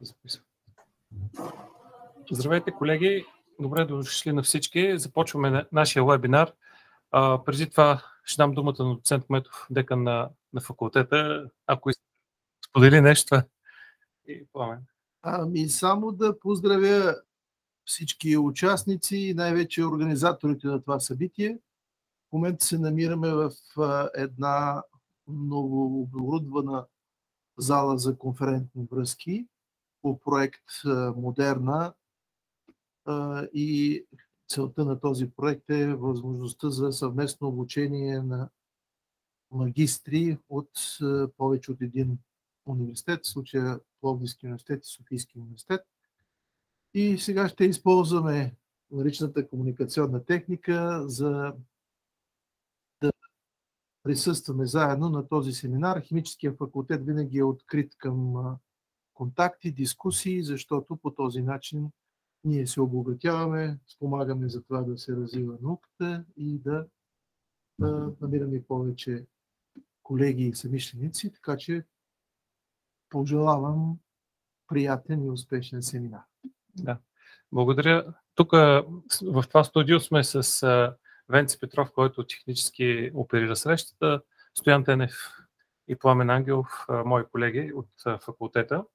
Записвам. Здравейте, колеги! Добре дошли на всички. Започваме нашия вебинар. Преди това ще дам думата на доцент Кметов, декан на факултета. Ако сподели нещо. И Пламен. Само да поздравя всички участници и най-вече организаторите на това събитие. В момента се намираме в една много оборудвана зала за конферентни връзки по проект Модерна, и целта на този проект е възможността за съвместно обучение на магистри от повече от един университет, в случая Пловдивски университет и Софийски университет. И сега ще използваме наличната комуникационна техника, за да присъстваме заедно на този семинар. Химическия факултет винаги е открит към контакти, дискусии, защото по този начин ние се обогатяваме, спомагаме за това да се развива науката и да намираме повече колеги и съмишленици, така че пожелавам приятен и успешен семинар. Да, благодаря. Тук в това студио сме с Венци Петров, който технически оперира срещата, Стоян Тенев и Пламен Ангелов, мои колеги от факултета.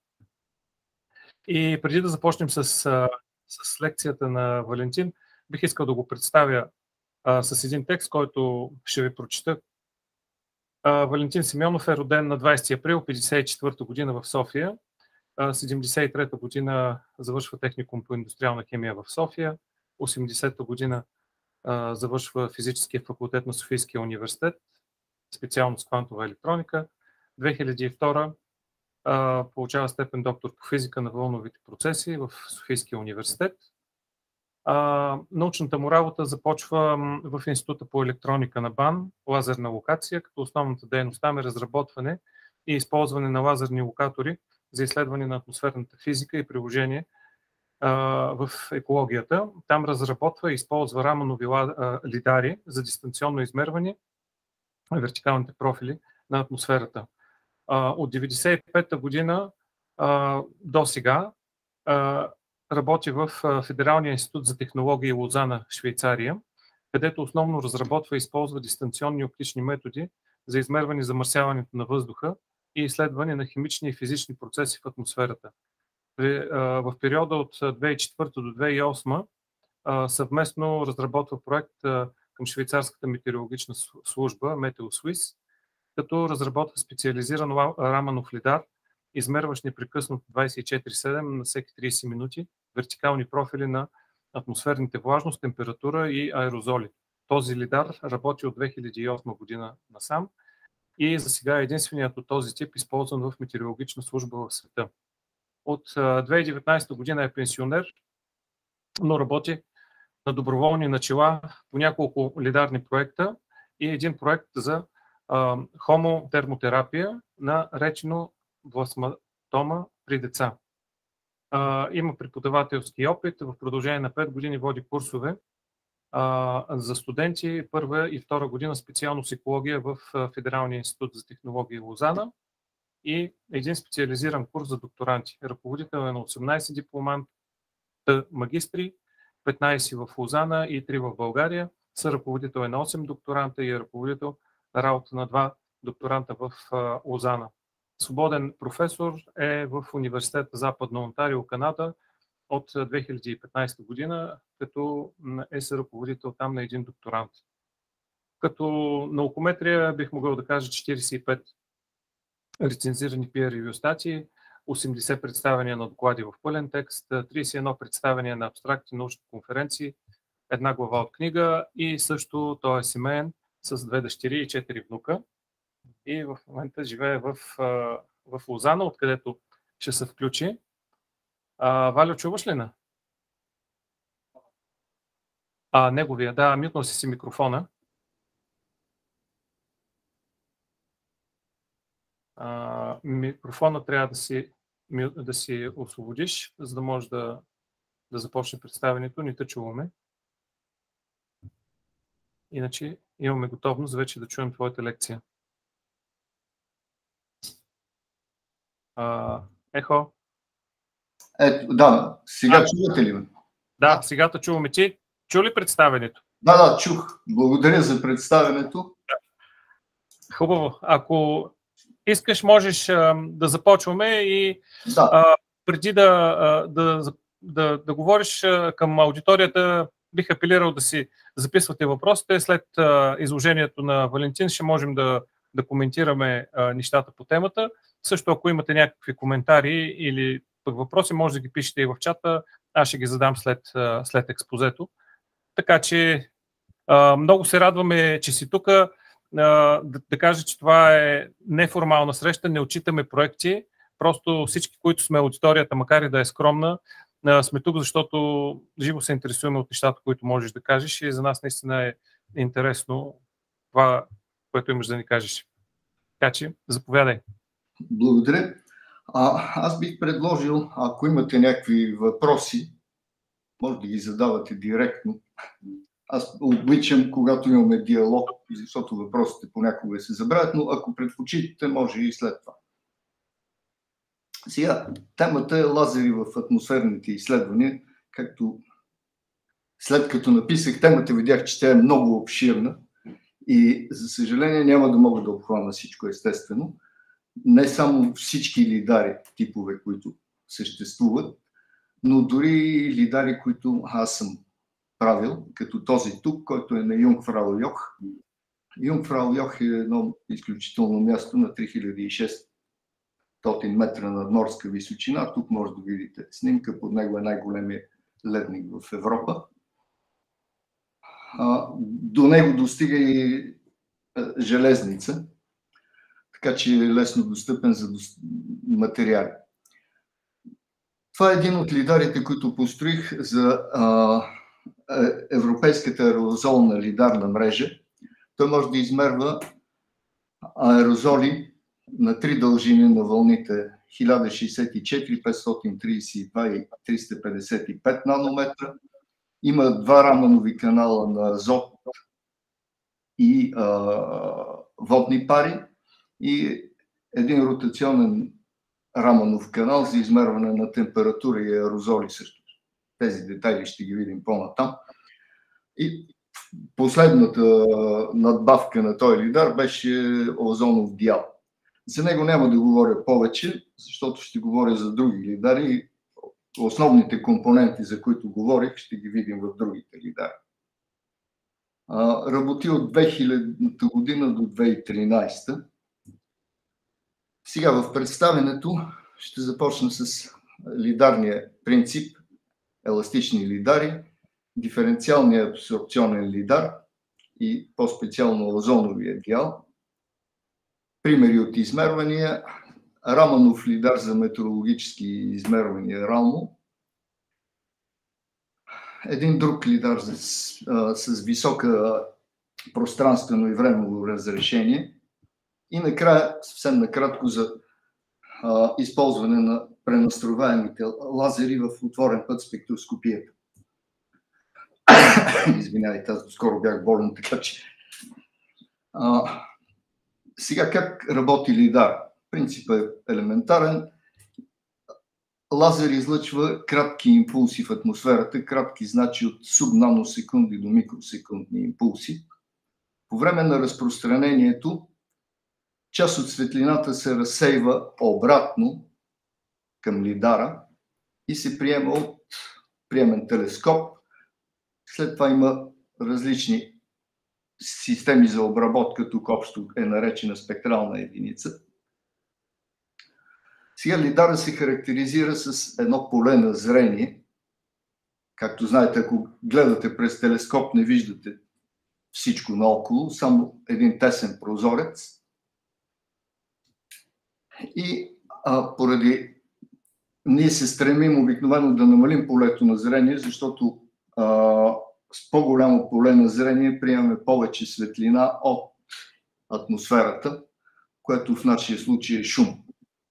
И преди да започнем с лекцията на Валентин, бих искал да го представя с един текст, който ще ви прочита. Валентин Симеонов е роден на 20 април 1954 година в София. 1973 година завършва техникум по индустриална химия в София. 1980 година завършва физическия факултет на Софийския университет, специалност квантова електроника. 2002 получава степен доктор по физика на вълновите процеси в Софийския университет. Научната му работа започва в Института по електроника на БАН, лазерна локация, като основната дейност там е разработване и използване на лазерни локатори за изследване на атмосферната физика и приложение в екологията. Там разработва и използва раманови лидари за дистанционно измерване на вертикалните профили на атмосферата. От 1995 година до сега работи в Федералния институт за технологии Лозана, Швейцария, където основно разработва и използва дистанционни оптични методи за измерване замърсяването на въздуха и изследване на химични и физични процеси в атмосферата. В периода от 2004 до 2008 съвместно разработва проект към швейцарската метеорологична служба Метеосуис, като разработва специализиран раманов лидар, измерващ непрекъснато 24/7 на всеки 30 минути вертикални профили на атмосферните влажност, температура и аерозоли. Този лидар работи от 2008 година насам и за сега е единственият от този тип, използван в метеорологична служба в света. От 2019 година е пенсионер, но работи на доброволни начала по няколко лидарни проекта и един проект за хомотермотерапия на речнобластома при деца. Има преподавателски опит, в продължение на 5 години води курсове за студенти, първа и втора година специалност екология в Федералния институт за технологии Лозана и един специализиран курс за докторанти. Ръководител е на 18 дипломанта магистри, 15 в Лозана и 3 в България. Съръководител е на 8 докторанта и е ръководител на работа на 2 докторанта в Лозана. Свободен професор е в Университета Западно Онтарио, Канада от 2015 година, като е съръководител там на един докторант. Като наукометрия бих могъл да кажа 45 рецензирани peer review статии, 80 представяния на доклади в пълен текст, 31 представяния на абстрактни научни конференции, една глава от книга и също той е семейен с 2 дъщери и 4 внука. И в момента живее в Лозана, откъдето ще се включи. Валю, чуваш ли на? Неговия, да, мютнал си микрофона. Микрофона трябва да си освободиш, за да можеш да започне представянето. Не те чуваме. Иначе имаме готовност вече да чуем твоята лекция. Ехо. Ето, да, сега чувате ли ме? Да, сега те чуваме. Ти чу ли представенето? Да, чух. Благодаря за представенето. Хубаво. Ако искаш, можеш да започваме и преди да говориш към аудиторията, бих апелирал да си записвате въпросите. След изложението на Валентин ще можем да коментираме нещата по темата. Също, ако имате някакви коментари или пък въпроси, може да ги пишете и в чата. Аз ще ги задам след експозето. Така че много се радваме, че си тук. Да кажа, че това е неформална среща, не отчитаме проекти. Просто всички, които сме аудиторията, макар и да е скромна, сме тук, защото живо се интересуваме от нещата, които можеш да кажеш и за нас наистина е интересно това, което имаш да ни кажеш. Така че, заповядай. Благодаря. Аз бих предложил, ако имате някакви въпроси, може да ги задавате директно. Аз обичам, когато имаме диалог, защото въпросите понякога се забравят, но ако предпочитате, може и след това. Сега, темата е лазери в атмосферните изследвания. Както след като написах темата, видях, че тя е много обширна и, за съжаление, няма да мога да обхвана всичко, естествено. Не само всички лидари типове, които съществуват, но дори лидари, които аз съм правил, като този тук, който е на Юнгфрау Йох. Юнгфрау Йох е едно изключително място на 3600 метра надморска височина. Тук може да видите снимка, под него е най-големият ледник в Европа. До него достига и железница, така че е лесно достъпен за материали. Това е един от лидарите, които построих за Европейската аерозолна лидарна мрежа. Той може да измерва аерозоли на три дължини на вълните 1064, 532 и 355 нанометра. Има два раманови канала на азот и водни пари и един ротационен раманов канал за измерване на температура и аерозоли също. Тези детайли ще ги видим по-натам. И последната надбавка на този лидар беше озонов дял. За него няма да говоря повече, защото ще говоря за други лидари. Основните компоненти, за които говорих, ще ги видим в другите лидари. Работи от 2000 година до 2013. Сега в представенето ще започна с лидарния принцип, еластични лидари, диференциалния абсорбционен лидар и по-специално озоновия дял, примери от измервания, раманов лидар за метеорологически измервания РАЛМО, един друг лидар с висока пространствено и времево разрешение и накрая, съвсем накратко, за използване на пренастрояемите лазери в отворен път спектроскопията. Извинявайте, аз скоро бях болен, така че... Сега как работи лидар? Принципът е елементарен. Лазер излъчва кратки импулси в атмосферата, кратки значи от субнаносекунди до микросекундни импулси. По време на разпространението част от светлината се разсейва обратно към лидара и се приема от приемен телескоп. След това има различни системи за обработка, тук общо е наречена спектрална единица. Сега лидара се характеризира с едно поле на зрение. Както знаете, ако гледате през телескоп, не виждате всичко наоколо, само един тесен прозорец. И поради ние се стремим обикновено да намалим полето на зрение, защото с по-голямо поле на зрение приемаме повече светлина от атмосферата, което в нашия случай е шум.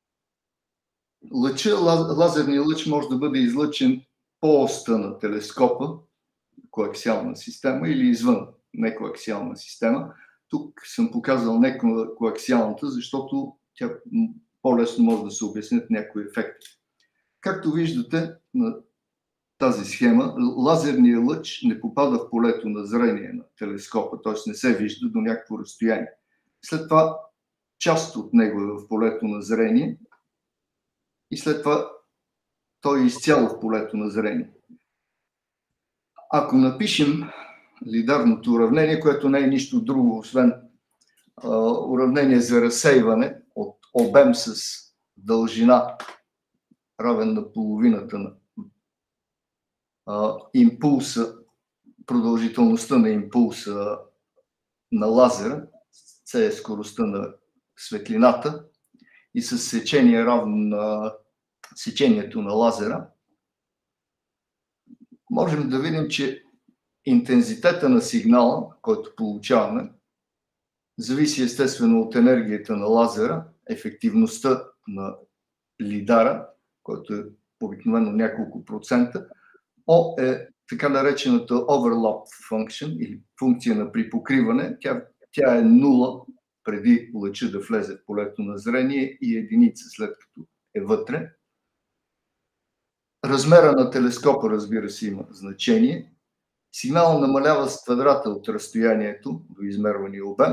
Лазерният лъч може да бъде излъчен по оста на телескопа, коаксиална система, или извън некоаксиална система. Тук съм показал некоаксиалната, защото тя по-лесно може да се обяснят някои ефекти. Както виждате на тази схема, лазерният лъч не попада в полето на зрение на телескопа, т.е. не се вижда до някакво разстояние. След това част от него е в полето на зрение и след това той е изцяло в полето на зрение. Ако напишем лидарното уравнение, което не е нищо друго, освен уравнение за разсейване от обем с дължина равен на половината на импулса, продължителността на импулса на лазера, C е скоростта на светлината, и с сечение равно на сечението на лазера, можем да видим, че интензитета на сигнала, който получаваме, зависи естествено от енергията на лазера, ефективността на лидара, който е обикновено няколко процента. О е така наречената overlap function или функция на припокриване. Тя е 0 преди лъча да влезе в полето на зрение и единица след като е вътре. Размера на телескопа, разбира се, има значение. Сигналът намалява с квадрата от разстоянието до измервания обем.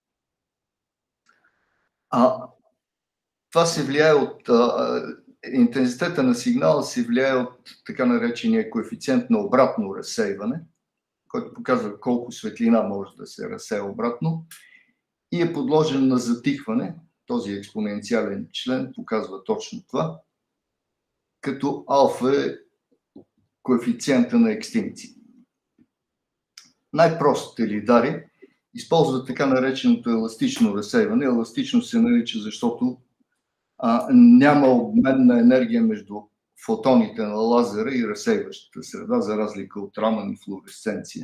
Това се влияе от интензитета на сигнала, се влияе от така наречения коефициент на обратно разсейване, който показва колко светлина може да се разсея обратно и е подложен на затихване. Този експоненциален член показва точно това, като алфа е коефициента на екстинкция. Най-простите лидари използват така нареченото еластично разсейване. Еластично се нарича, защото няма обмен на енергия между фотоните на лазера и разсейващата среда, за разлика от Раман и флуоресценция.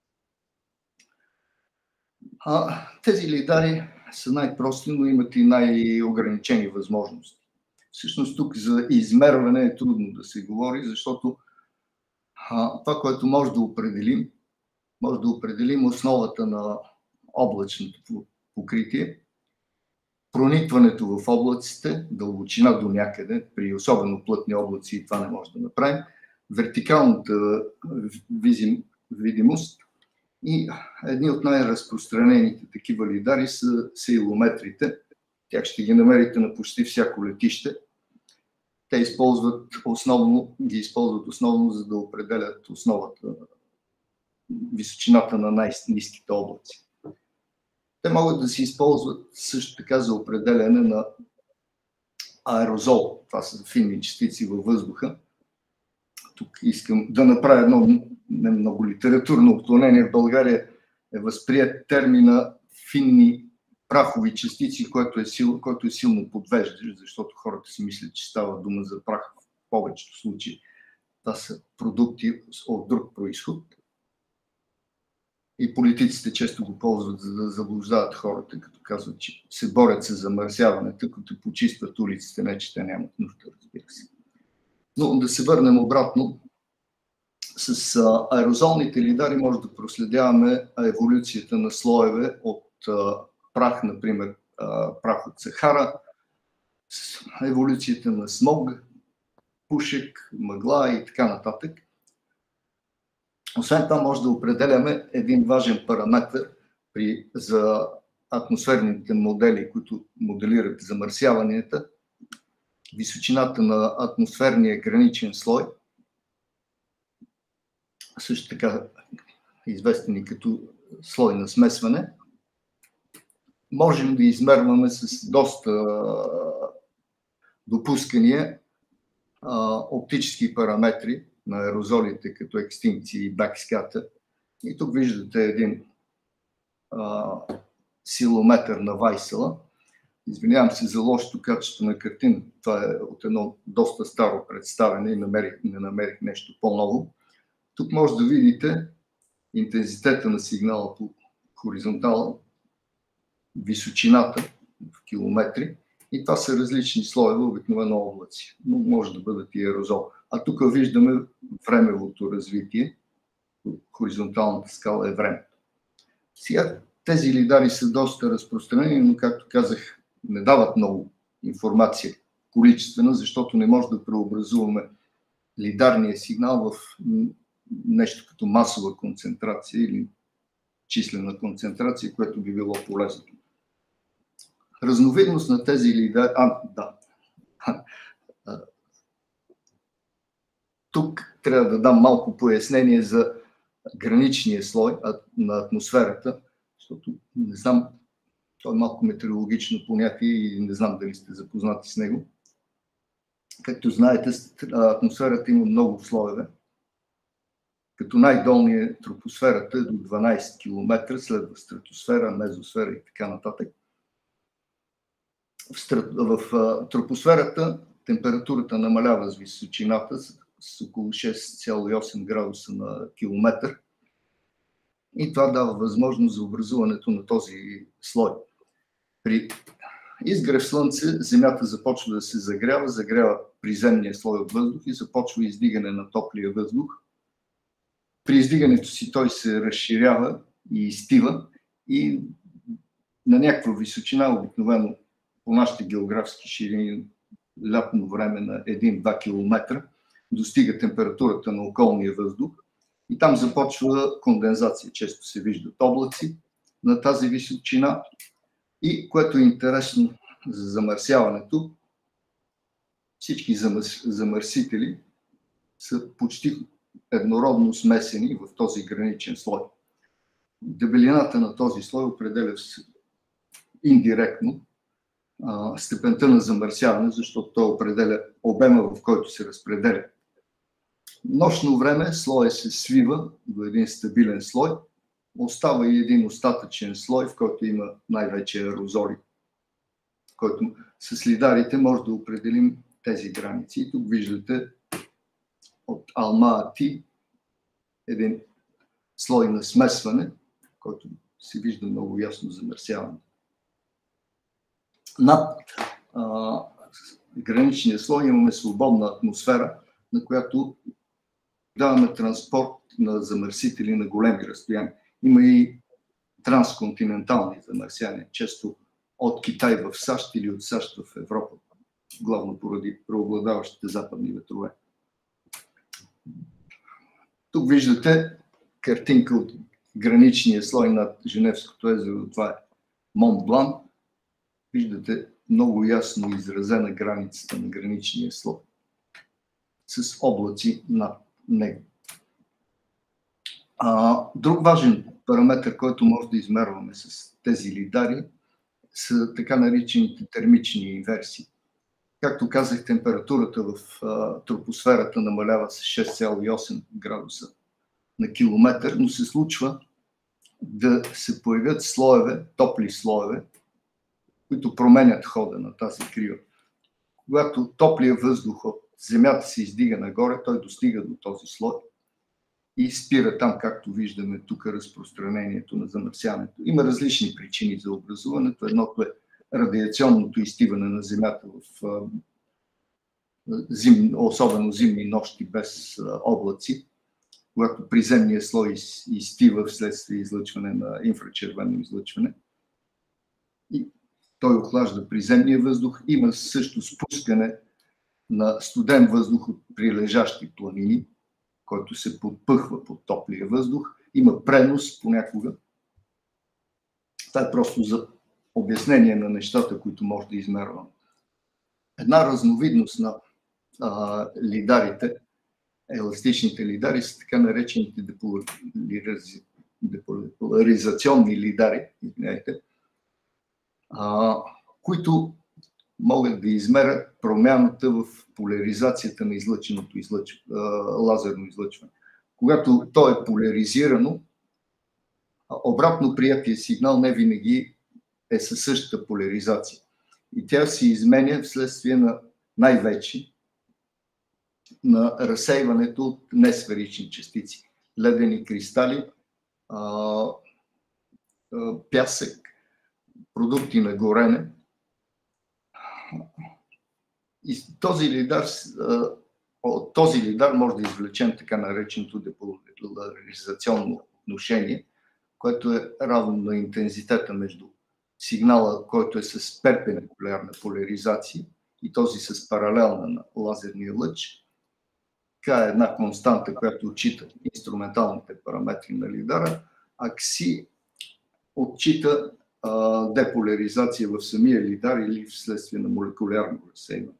Тези лидари са най-прости, но имат и най-ограничени възможности. Всъщност тук за измерване е трудно да се говори, защото това, което може да определим основата на облачното покритие, проникването в облаците, дълбочина до някъде, при особено плътни облаци това не може да направим, вертикалната видимост и едни от най-разпространените такива лидари са сейлометрите. Тях ще ги намерите на почти всяко летище. Те ги използват основно за да определят основата, височината на най-ниските облаци. Те могат да се използват също така за определяне на аерозол. Това са финни частици във въздуха. Тук искам да направя едно не много литературно отклонение. В България е възприят термина финни прахови частици, който е силно подвеждащ, защото хората си мислят, че става дума за прах в повечето случаи. Това са продукти от друг произход. И политиците често го ползват, за да заблуждават хората, като казват, че се борят с замърсяването, като почистват улиците, не че те нямат нужда, разбира се. Но да се върнем обратно. С аерозолните лидари може да проследяваме еволюцията на слоеве от прах, например прах от Сахара, еволюцията на смог, пушек, мъгла и така нататък. Освен това може да определяме един важен параметр за атмосферните модели, които моделират замърсяванията, височината на атмосферния граничен слой, също така известен и като слой на смесване. Можем да измерваме с доста допускания оптически параметри на аерозолите, като екстинкция и бакската. И тук виждате един силометър на Вайсела. Извинявам се за лошото качество на картина. Това е от едно доста старо представяне и не намерих нещо по-ново. Тук може да видите интензитета на сигнала по хоризонтала, височината в километри. И това са различни слоеве, обикновено облаци, но може да бъдат и аерозол. А тук виждаме времевото развитие. Хоризонталната скала е времето. Сега тези лидари са доста разпространени, но както казах, не дават много информация количествена, защото не може да преобразуваме лидарния сигнал в нещо като масова концентрация или числена концентрация, което би било полезно. Разновидност на тези лидари... Тук трябва да дам малко пояснение за граничния слой на атмосферата, защото не знам, то е малко метеорологично понятие и не знам дали сте запознати с него. Както знаете, атмосферата има много слоеве. Като най-долният е тропосферата до 12 км, следва стратосфера, мезосфера и така нататък. В тропосферата температурата намалява с височината с около 6,8 градуса на километър и това дава възможност за образуването на този слой. При изгрев слънце Земята започва да се загрява приземния слой от въздух и започва издигане на топлия въздух. При издигането си той се разширява и изтива и на някаква височина, обикновено по нашите географски ширини, лятно време на 1-2 км, достига температурата на околния въздух и там започва кондензация. Често се виждат облаци на тази височина и, което е интересно за замърсяването, всички замърсители са почти еднородно смесени в този граничен слой. Дебелината на този слой определя индиректно степента на замърсяване, защото той определя обема, в който се разпределя. Нощно време слоя се свива до един стабилен слой, остава и един остатъчен слой, в който има най-вече аерозоли, който с лидарите може да определим тези граници. И тук виждате от Алма-Ати един слой на смесване, който се вижда много ясно замърсяване. Над граничния слой имаме свободна атмосфера, на която даваме транспорт на замърсители на големи разстояния. Има и трансконтинентални замърсяния, често от Китай в САЩ или от САЩ в Европа, главно поради преобладаващите западни ветрове. Тук виждате картинка от граничния слой над Женевското езеро. Това е Монт Блан. Виждате много ясно изразена границата на граничния слой с облаци над него. Друг важен параметр, който може да измерваме с тези лидари, са така наречените термични инверсии. Както казах, температурата в тропосферата намалява с 6,8 градуса на километър, но се случва да се появят слоеве, топли слоеве, които променят хода на тази крива. Когато топлия въздух от Земята се издига нагоре, той достига до този слой и спира там, както виждаме тук, разпространението на замърсяването. Има различни причини за образуването. Едното е радиационното изтиване на Земята в особено зимни нощи без облаци, когато приземният слой изтива вследствие излъчване на инфрачервено излъчване. И той охлажда приземния въздух. Има също спускане на студен въздух от прилежащи планини, който се подпъхва под топлия въздух. Има пренос понякога. Това е просто за обяснение на нещата, които може да измерваме. Една разновидност на лидарите, еластичните лидари, са така наречените деполяризационни лидари, които могат да измерят промяната в поляризацията на излъченото лазерно излъчване. Когато то е поляризирано, обратно приятия сигнал не винаги е със същата поляризация. И тя се изменя вследствие на най-вече на разсейването от несферични частици. Ледени кристали, пясък, продукти на горене. И от този лидар може да извлечем така нареченото деполяризационно отношение, което е равно на интензитета между сигнала, който е с перпендикулярна поляризация, и този с паралелна на лазерния лъч. Така е една константа, която отчита инструменталните параметри на лидара, а кси отчита деполяризация в самия лидар или вследствие на молекулярно разсейване.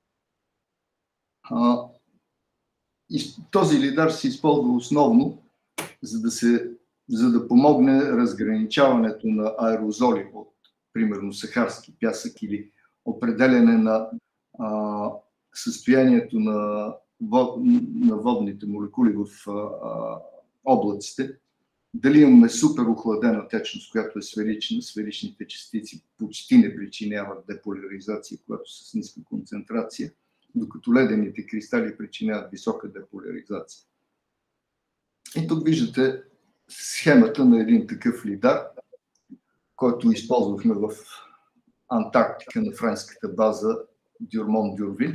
Този лидар се използва основно, за да помогне разграничаването на аерозоли от, примерно, сахарски пясък или определяне на състоянието на водните молекули в облаците. Дали имаме супер охладена течност, която е сферична, сферичните частици почти не причиняват деполяризация, която са с ниска концентрация, докато ледените кристали причиняват висока деполяризация. И тук виждате схемата на един такъв лидар, който използвахме в Антарктика на френската база Дюрмон-Дюрвиль.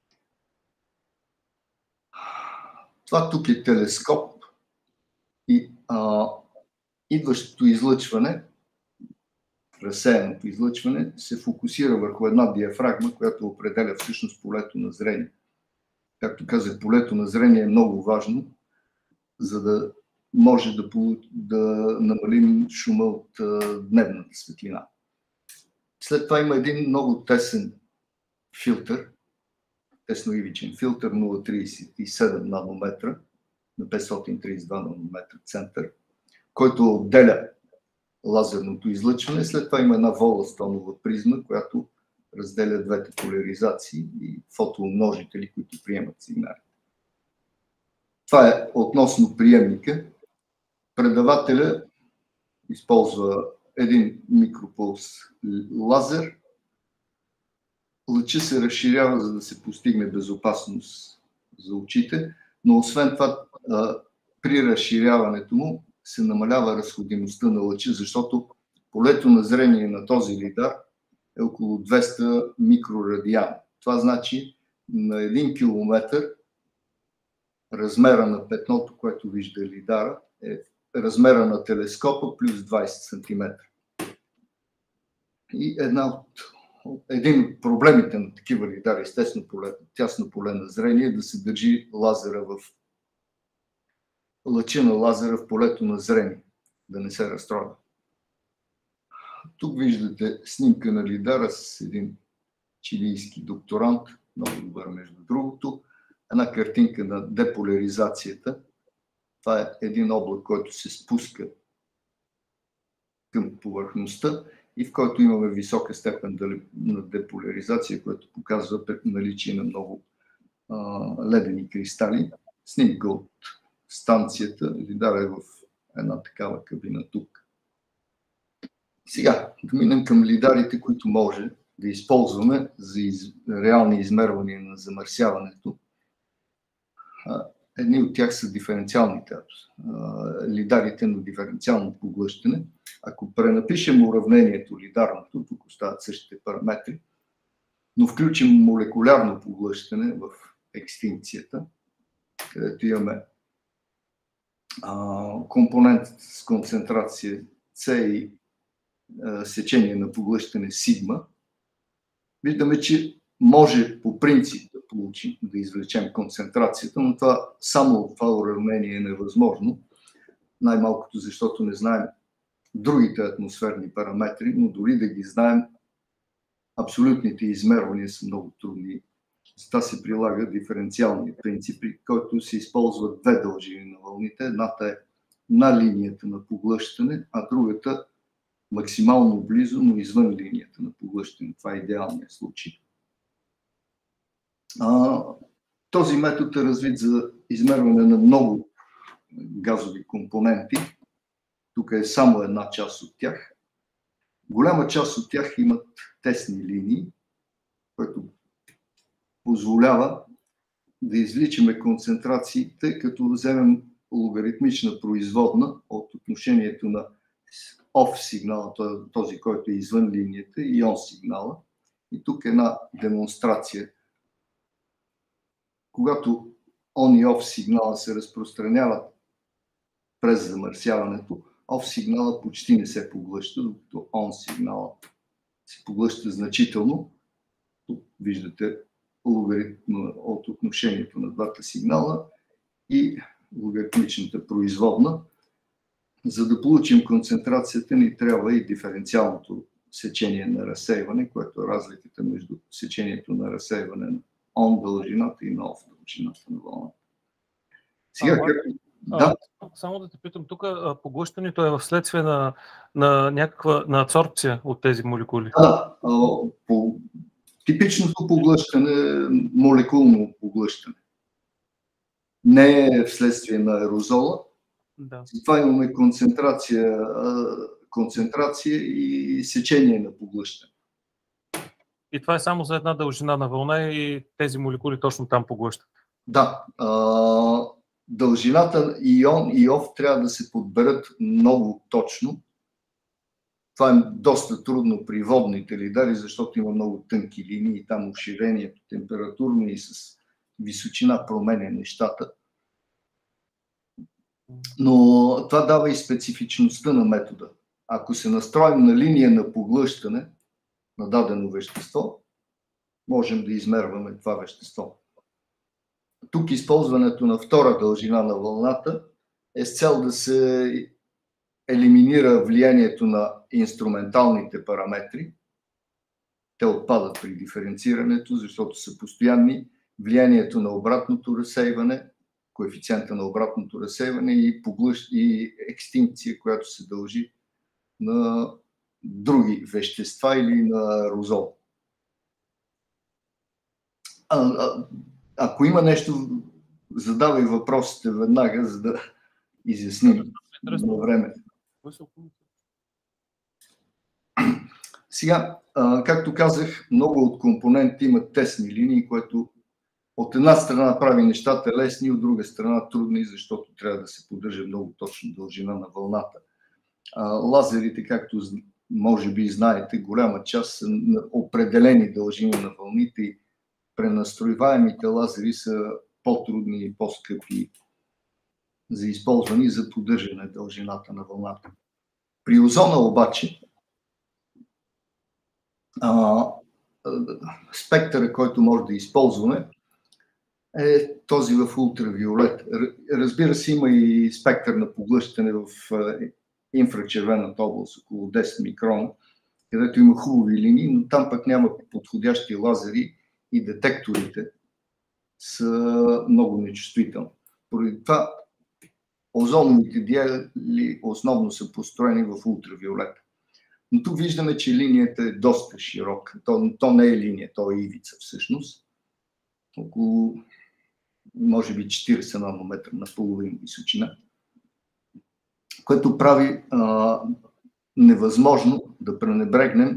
Това тук е телескоп и идващото излъчване, разсеяното излъчване, се фокусира върху една диафрагма, която определя всъщност полето на зрение. Както казах, полето на зрение е много важно, за да може да намалим шума от дневната светлина. След това има един много тесен филтър, тесноивичен филтър 0,37 нанометра на 532 нанометра център, който отделя лазерното излъчване. След това има една воластонова призма, която разделя двете поляризации и фотоумножители, които приемат сигнали. Това е относно приемника. Предавателя използва един микропулс лазер. Лъча се разширява, за да се постигне безопасност за очите, но освен това при разширяването му се намалява разходимостта на лъча, защото полето на зрение на този лидар е около 200 микрорадиана. Това значи на 1 километър размера на петното, което вижда лидара, е размера на телескопа плюс 20 см. И един от проблемите на такива лидари с тясно поле на зрение е да се държи лъча на лазера в полето на зрение, да не се разстройва. Тук виждате снимка на лидара с един чилийски докторант, много добър между другото. Една картинка на деполяризацията. Това е един облак, който се спуска към повърхността и в който имаме висока степен на деполяризация, което показва наличие на много ледени кристали. Снимка от станцията. Лидар е в една такава кабина тук. Сега да минем към лидарите, които може да използваме за реални измервания на замърсяването. Едни от тях са диференциалните лидарите на диференциално поглъщане. Ако пренапишем уравнението лидарното, тук остават същите параметри, но включим молекулярно поглъщане в екстинкцията, където имаме компонент с концентрация С и сечение на поглъщане сигма, виждаме, че може по принцип да получим, да извлечем концентрацията, но само от това уравнение е невъзможно. Най-малкото, защото не знаем другите атмосферни параметри, но дори да ги знаем, абсолютните измервания са много трудни. За това се прилага диференциалният принцип, при който се използват две дължини на вълните. Едната е на линията на поглъщане, а другата максимално близо, но извън линията на поглъщане. Това е идеалният случай. Този метод е развит за измерване на много газови компоненти. Тук е само една част от тях. Голяма част от тях имат тесни линии, което позволява да извличаме концентрациите, като вземем логаритмична производна от отношението на OFF сигнала, този, който е извън линията, и ON сигнала. И тук е една демонстрация. Когато ON и OFF сигнала се разпространяват през замърсяването, OFF сигнала почти не се поглъща, докато ON сигнала се поглъща значително. Тук виждате логаритма от отношението на двата сигнала и логаритмичната производна. За да получим концентрацията ни трябва и диференциалното сечение на разсейване, което е разликата между сечението на разсейване на он дължината и на оф дължината на вълната. Сега, да. Само да те питам, тук поглъщането е вследствие на някаква адсорбция от тези молекули. Да, типичното поглъщане е молекулно поглъщане. Не е вследствие на аерозола. Да. Затова имаме концентрация и сечение на поглъщане. И това е само за една дължина на вълна и тези молекули точно там поглъщат. Да. Дължината ион и ов трябва да се подберат много точно. Това е доста трудно при водните лидари, защото има много тънки линии и там уширението температурно и с височина променя нещата. Но това дава и специфичността на метода. Ако се настроим на линия на поглъщане на дадено вещество, можем да измерваме това вещество. Тук използването на втора дължина на вълната е с цел да се елиминира влиянието на инструменталните параметри. Те отпадат при диференцирането, защото са постоянни. Влиянието на обратното разсейване, коефициента на обратното разсейване и екстинкция, която се дължи на други вещества или на аерозол. Ако има нещо, задавай въпросите веднага, за да изясним на време. Сега, както казах, много от компоненти имат тесни линии, което от една страна прави нещата лесни, от друга страна трудни, защото трябва да се поддържа много точно дължина на вълната. Лазерите, както може би знаете, голяма част са определени дължини на вълните и пренастройваемите лазери са по-трудни и по-скъпи за използване и за поддържане дължината на вълната. При озона обаче спектъра, който може да използваме, е този в ултравиолет. Разбира се, има и спектър на поглъщане в инфрачервената област, около 10 микрона, където има хубави линии, но там пък няма подходящи лазери и детекторите са много нечувствителни. Поради това озоновите диели основно са построени в ултравиолет. Но тук виждаме, че линията е доста широка. То не е линия, то е ивица всъщност. Около, може би, 40 нанометра на половин височина, което прави невъзможно да пренебрегнем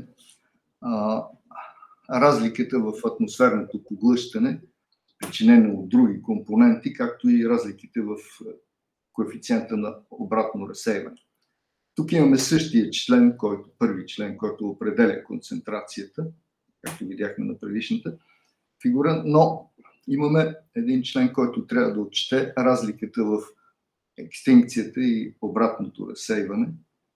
разликата в атмосферното поглъщане, причинено от други компоненти, както и разликите в коефициента на обратно разсейване. Тук имаме същия член, първи член, който определя концентрацията, както видяхме на предишната фигура, но имаме един член, който трябва да отчете разликата в екстинкцията и обратното разсейване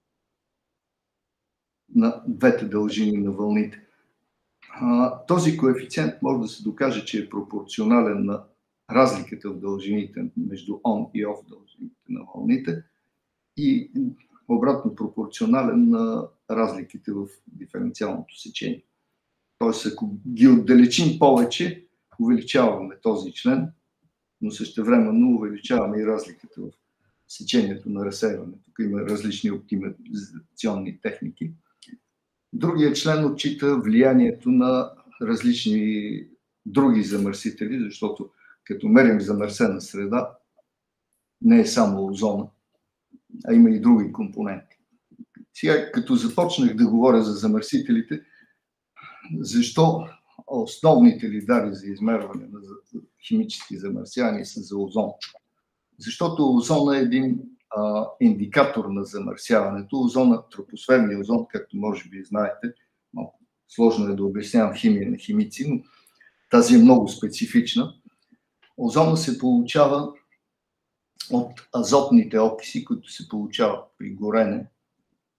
на двете дължини на вълните. Този коефициент може да се докаже, че е пропорционален на разликата в дължините между он и оф дължините на вълните и обратно пропорционален на разликите в диференциалното сечение. Тоест, ако ги отдалечим повече, увеличаваме този член, но същевременно увеличаваме и разликата в сечението на разсейване. Тук има различни оптимизационни техники. Другият член отчита влиянието на различни други замърсители, защото като мерим замърсена среда, не е само озона, а има и други компоненти. Сега, като започнах да говоря за замърсителите, защо основните лидари за измерване на химически замърсявания са за озон? Защото озон е един индикатор на замърсяването. Озона, тропосферния озон, както може би знаете, малко сложно е да обяснявам химия на химици, но тази е много специфична. Озона се получава от азотните окиси, които се получават при горене,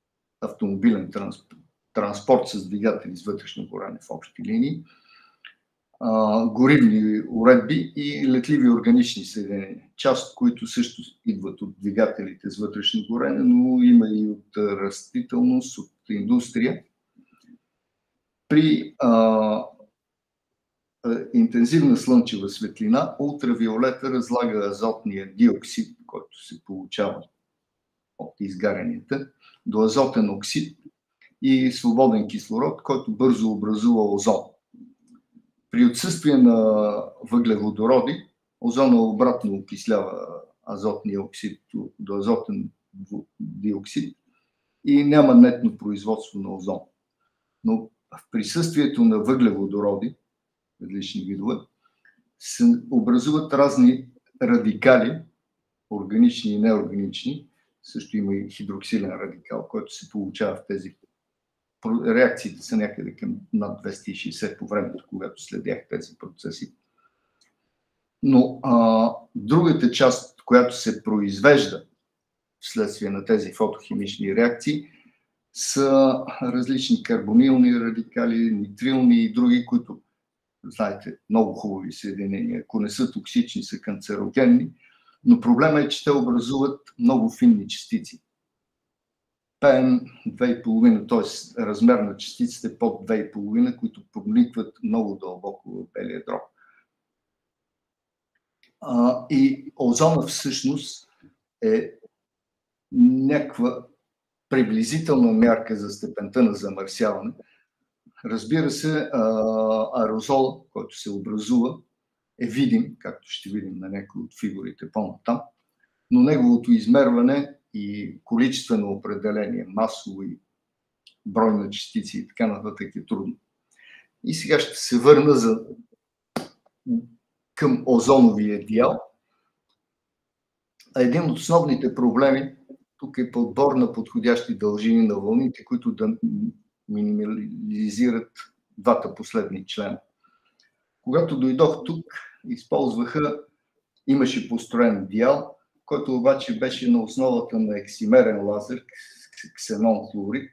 автомобилен транспорт с двигатели с вътрешно горене в общи линии. горивни уредби и летливи органични съединения, част от които също идват от двигателите с вътрешно горене, но има и от растителност, от индустрия. При интензивна слънчева светлина ултравиолета разлага азотния диоксид, който се получава от изгарянията, до азотен оксид и свободен кислород, който бързо образува озон. При отсъствие на въглеводороди, озона обратно окислява азотния оксид до азотен диоксид и няма нетно производство на озон. Но в присъствието на въглеводороди, различни видове, се образуват разни радикали, органични и неорганични. Също има и хидроксилен радикал, който се получава в тези. Реакциите са някъде към над 260 по времето, когато следях тези процеси. Но другата част, която се произвежда вследствие на тези фотохимични реакции, са различни карбонилни радикали, нитрилни и други, които, знаете, много хубави съединения. Ако не са токсични, са канцерогенни, но проблема е, че те образуват много финни частици. PM2,5, т.е. размер на частиците под 2,5, които проникват много дълбоко в белия дроб. И озона всъщност е някаква приблизителна мярка за степента на замърсяване. Разбира се, аерозол, който се образува, е видим, както ще видим на някои от фигурите по-натам, но неговото измерване и количествено определение, масово и брой на частици и така нататък е трудно. И сега ще се върна към озоновия дял. Един от основните проблеми тук е подбор на подходящи дължини на вълните, които да минимализират двата последни члена. Когато дойдох тук, имаше построен дял, който обаче беше на основата на ексимерен лазер, ксенон хлорид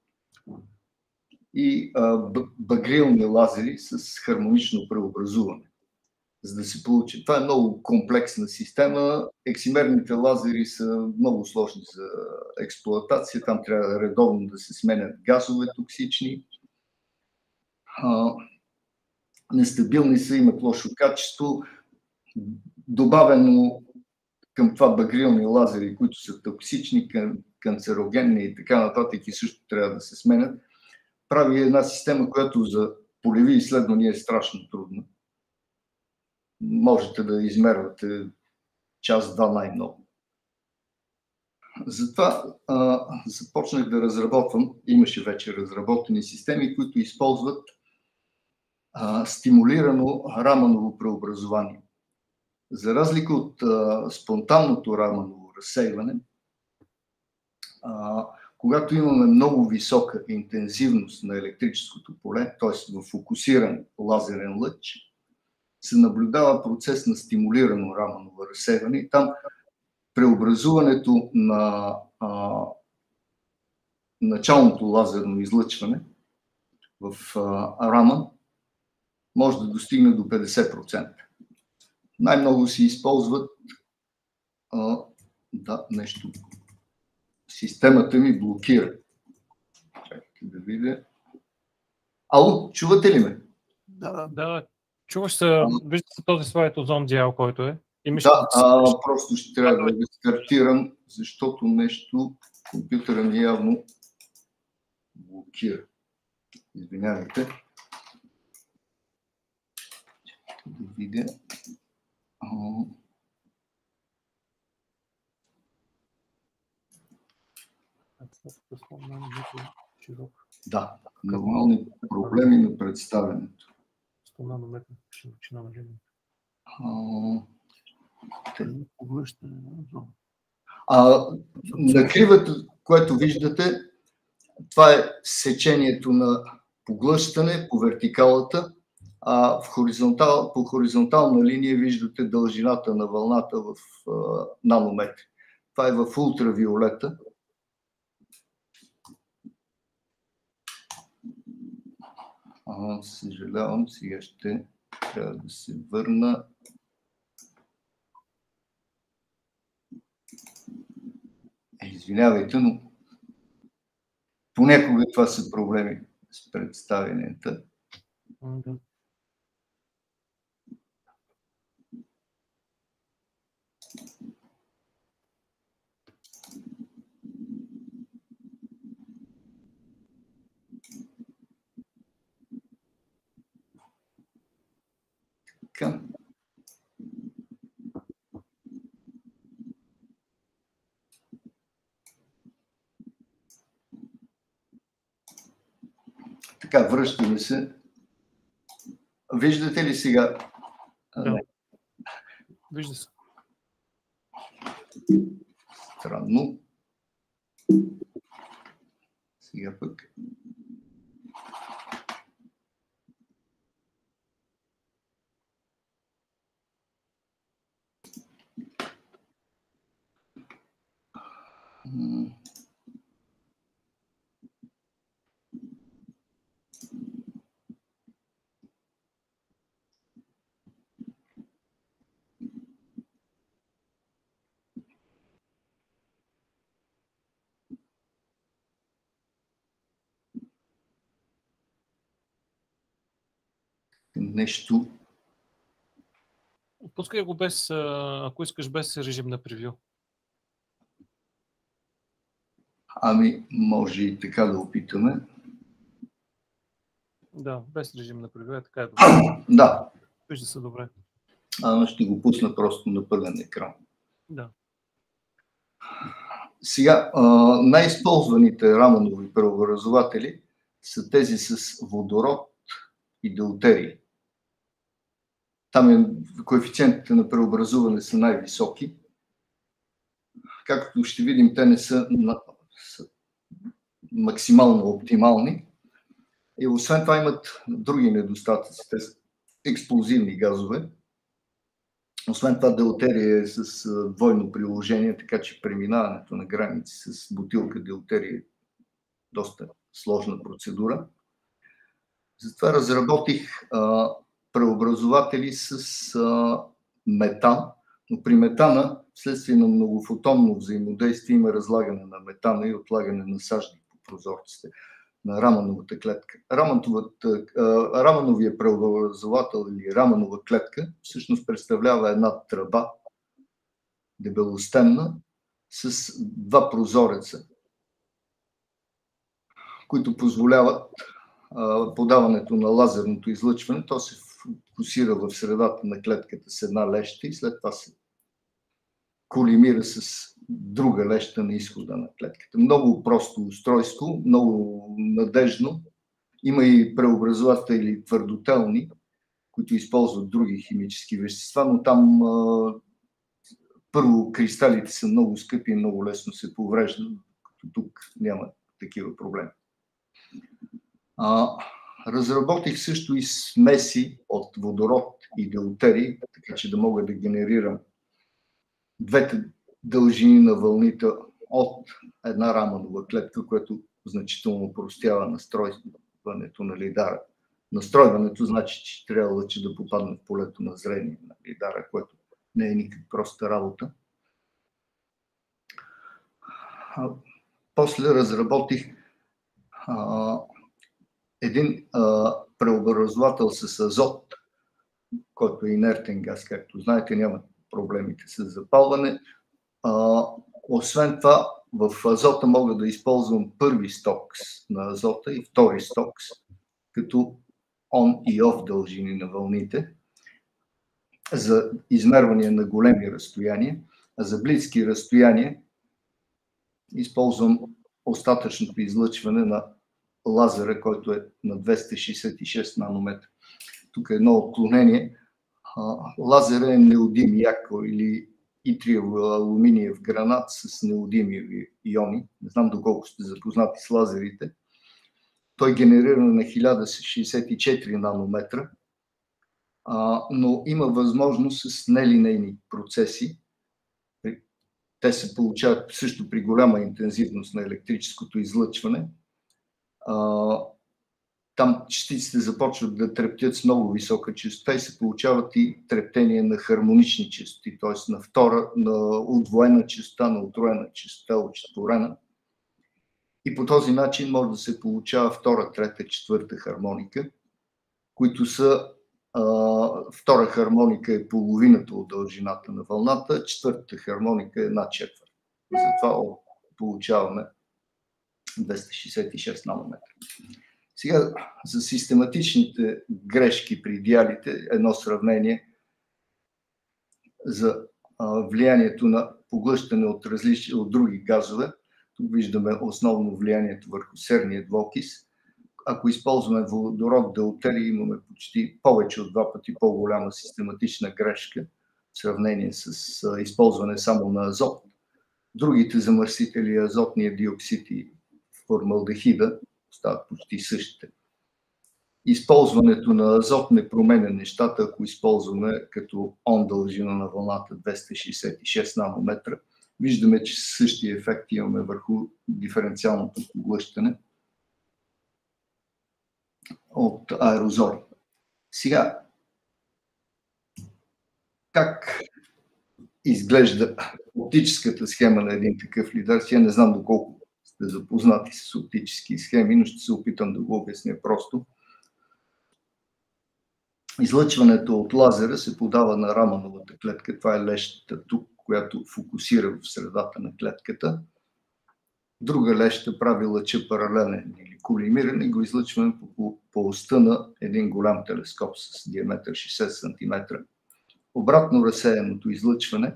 и багрилни лазери с хармонично преобразуване. За да се получи. Това е много комплексна система. Ексимерните лазери са много сложни за експлоатация. Там трябва редовно да се сменят газове токсични. Нестабилни са, имат лошо качество. Добавено към това багрилни лазери, които са токсични, канцерогенни и така нататък и също трябва да се сменят, прави една система, която за полеви изследвания е страшно трудна. Можете да измервате час-два най-много. Затова започнах да разработвам, имаше вече разработени системи, които използват стимулирано раманово преобразование. За разлика от спонтанното раманово разсейване, когато имаме много висока интензивност на електрическото поле, т.е. в фокусиран лазерен лъч, се наблюдава процес на стимулирано раманово разсейване и там преобразуването на началното лазерно излъчване в раман може да достигне до 50%. Най-много се използват нещо. Системата ми блокира. Чакайте да видя. Ало, чувате ли ме? Да. Чуваш се, вижда се този слайд озон дял, който е. Просто ще трябва да го стартирам, защото нещо компютъра ми явно блокира. Извинявайте. Да видя. Да, нормални проблеми на представянето. На кривата, което виждате, това е сечението на поглъщане по вертикалата, а по хоризонтална линия виждате дължината на вълната в нанометри. Това е в ултравиолета. Съжалявам, сега ще Трябва да се върна. Извинявайте, но понякога това са проблеми с представянията. Така. Така, връщаме се. Виждате ли сега? Да. Вижда се. Странно. Сега пък. Нещо. Пускай го без, ако искаш, без режим на превю. Ами, може и така да опитаме. Да, без режим на превю, така е добре. Да. Вижда се добре. Ще го пусна просто на пълен екран. Да. Сега, най-използваните раманови преобразователи са тези с водород и deutерий. Там коефициентите на преобразуване са най-високи. Както ще видим, те не са максимално оптимални. И освен това имат други недостатъци. Те са експлозивни газове. Освен това, deutерий е с двойно приложение, така че преминаването на граници с бутилка deutерий е доста сложна процедура. Затова разработих преобразователи с метан, но при метана, вследствие на многофотонно взаимодействие, има разлагане на метана и отлагане на сажни по прозорците на рамановата клетка. Рамановия преобразовател или раманова клетка всъщност представлява една тръба, дебелостенна, с два прозореца, които позволяват подаването на лазерното излъчване. То се фокусира в средата на клетката с една леща и след това се колимира с друга леща на изхода на клетката. Много просто устройство, много надежно. Има и преобразователи твърдотелни, които използват други химически вещества, но там първо кристалите са много скъпи и много лесно се повреждат, като тук няма такива проблеми. Разработих също и смеси от водород и deutерий, така че да мога да генерирам двете дължини на вълните от една раманова клетка, което значително опростява настройването на лидара. Настройването значи, че трябва лъче да попадне в полето на зрение на лидара, което не е никак проста работа. После разработих един преобразовател с азот, който е инертен газ, както знаете, няма проблемите с запалване. Освен това, в азота мога да използвам първи стокс на азота и втори стокс, като on и off дължини на вълните, за измерване на големи разстояния, а за близки разстояния използвам остатъчното излъчване на лазера, който е на 266 нанометра. Тук е едно отклонение. Лазера е неодим яко или итриево-алуминиев гранат с неодими иони. Не знам доколко сте запознати с лазерите. Той генерира на 1064 нанометра, но има възможност с нелинейни процеси. Те се получават също при голяма интензивност на електрическото излъчване. там частиците започват да трептят с много висока честота и се получават и трептения на хармонични честоти, т.е. на удвоена честота, на утроена честота, учетворена. И по този начин може да се получава втора, трета, четвърта хармоника, които са втора хармоника е половината от дължината на вълната, четвъртата хармоника е една четвърт. Затова получаваме 266 нанометра. Сега за систематичните грешки при идеалите едно сравнение за влиянието на поглъщане от други газове. Тук виждаме основно влиянието върху серния двуокис. Ако използваме водород деутери, имаме почти повече от 2 пъти по-голяма систематична грешка в сравнение с използване само на азот. Другите замърсители, азотния диоксид и формалдехида, стават почти същите. Използването на азот не променя нещата, ако използваме като он дължина на вълната 266 нанометра. Виждаме, че същия ефект имаме върху диференциалното поглъщане от аерозоли. Сега, как изглежда оптическата схема на един такъв лидар? Сега не знам доколко сте запознати с оптически схеми, но ще се опитам да го обясня просто. Излъчването от лазера се подава на рамановата клетка. Това е лещата тук, която фокусира в средата на клетката. Друга леща прави лъча паралелен или колимиран и го излъчваме по оста на един голям телескоп с диаметър 60 см. Обратно разсеяното излъчване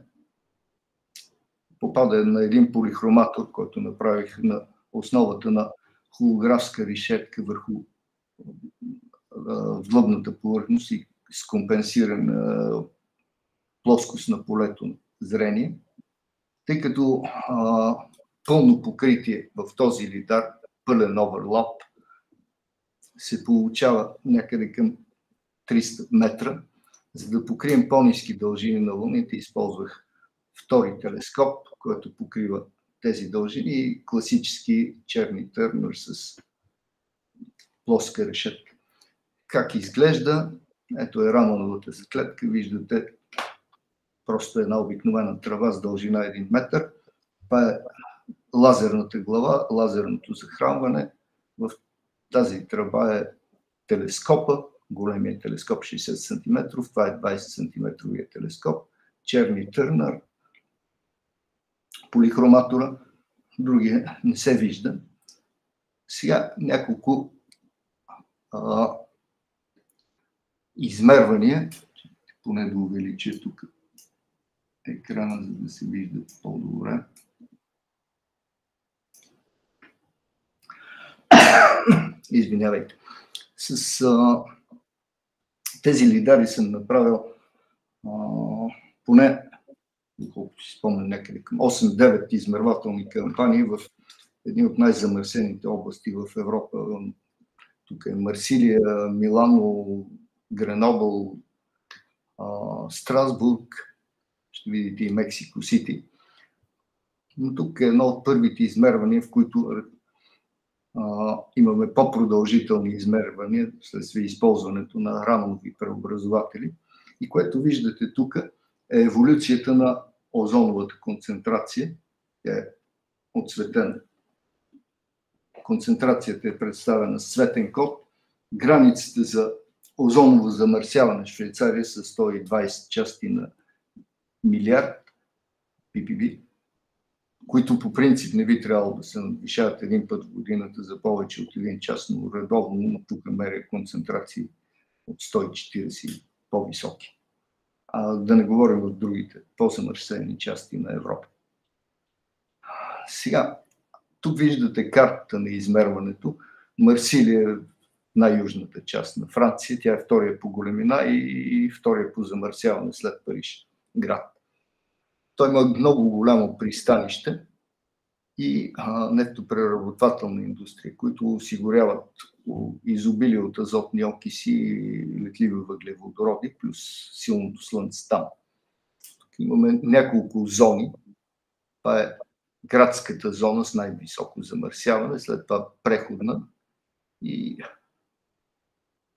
попада на един полихроматор, който направих на основата на холографска решетка върху длъбната повърхност и с компенсирана плоскост на полето на зрение. Тъй като пълно покритие в този лидар, пълен оверлап, се получава някъде към 300 метра. За да покрием по-ниски дължини на вълните, използвах втори телескоп, който покрива тези дължини и класически черни Търнър с плоска решетка. Как изглежда? Ето е рамановата клетка. Виждате просто една обикновена тръва с дължина 1 метър. Това е лазерната глава, лазерното захранване. В тази тръба е телескопа, големият телескоп 60 см, това е 20 см телескоп, черни Търнър, полихроматора, другия не се вижда. Сега няколко измервания, поне да увелича тук екрана, за да се вижда по-добре. Извинявайте. С тези лидари съм направил поне, колкото си спомня, някъде към 8-9 измервателни кампании в едни от най-замърсените области в Европа. Тук е Марсилия, Милано, Гренобъл, Страсбург, ще видите и Мексико Сити. Но тук е едно от първите измервания, в които имаме по-продължителни измервания следствие използването на рамонови преобразователи. И което виждате тук е еволюцията на озоновата концентрация. Тя е отцветена. Концентрацията е представена с цветен код. Границите за озоново замърсяване в Швейцария са 120 части на милиард ppb, които по принцип не би трябвало да се надвишават един път в годината за повече от един час, но редовно, но тук меря концентрации от 140 по-високи. Да не говорим от другите по-замърсени части на Европа. Сега, тук виждате картата на измерването. Марсилия е най-южната част на Франция. Тя е втория по големина и втория по замърсяване след Париж град. Той има много голямо пристанище и нефтопреработвателна индустрия, които осигуряват изобилие от азотни окиси и летливи въглеводороди, плюс силното слънце там. Тук имаме няколко зони. Това е градската зона с най-високо замърсяване, след това преходна и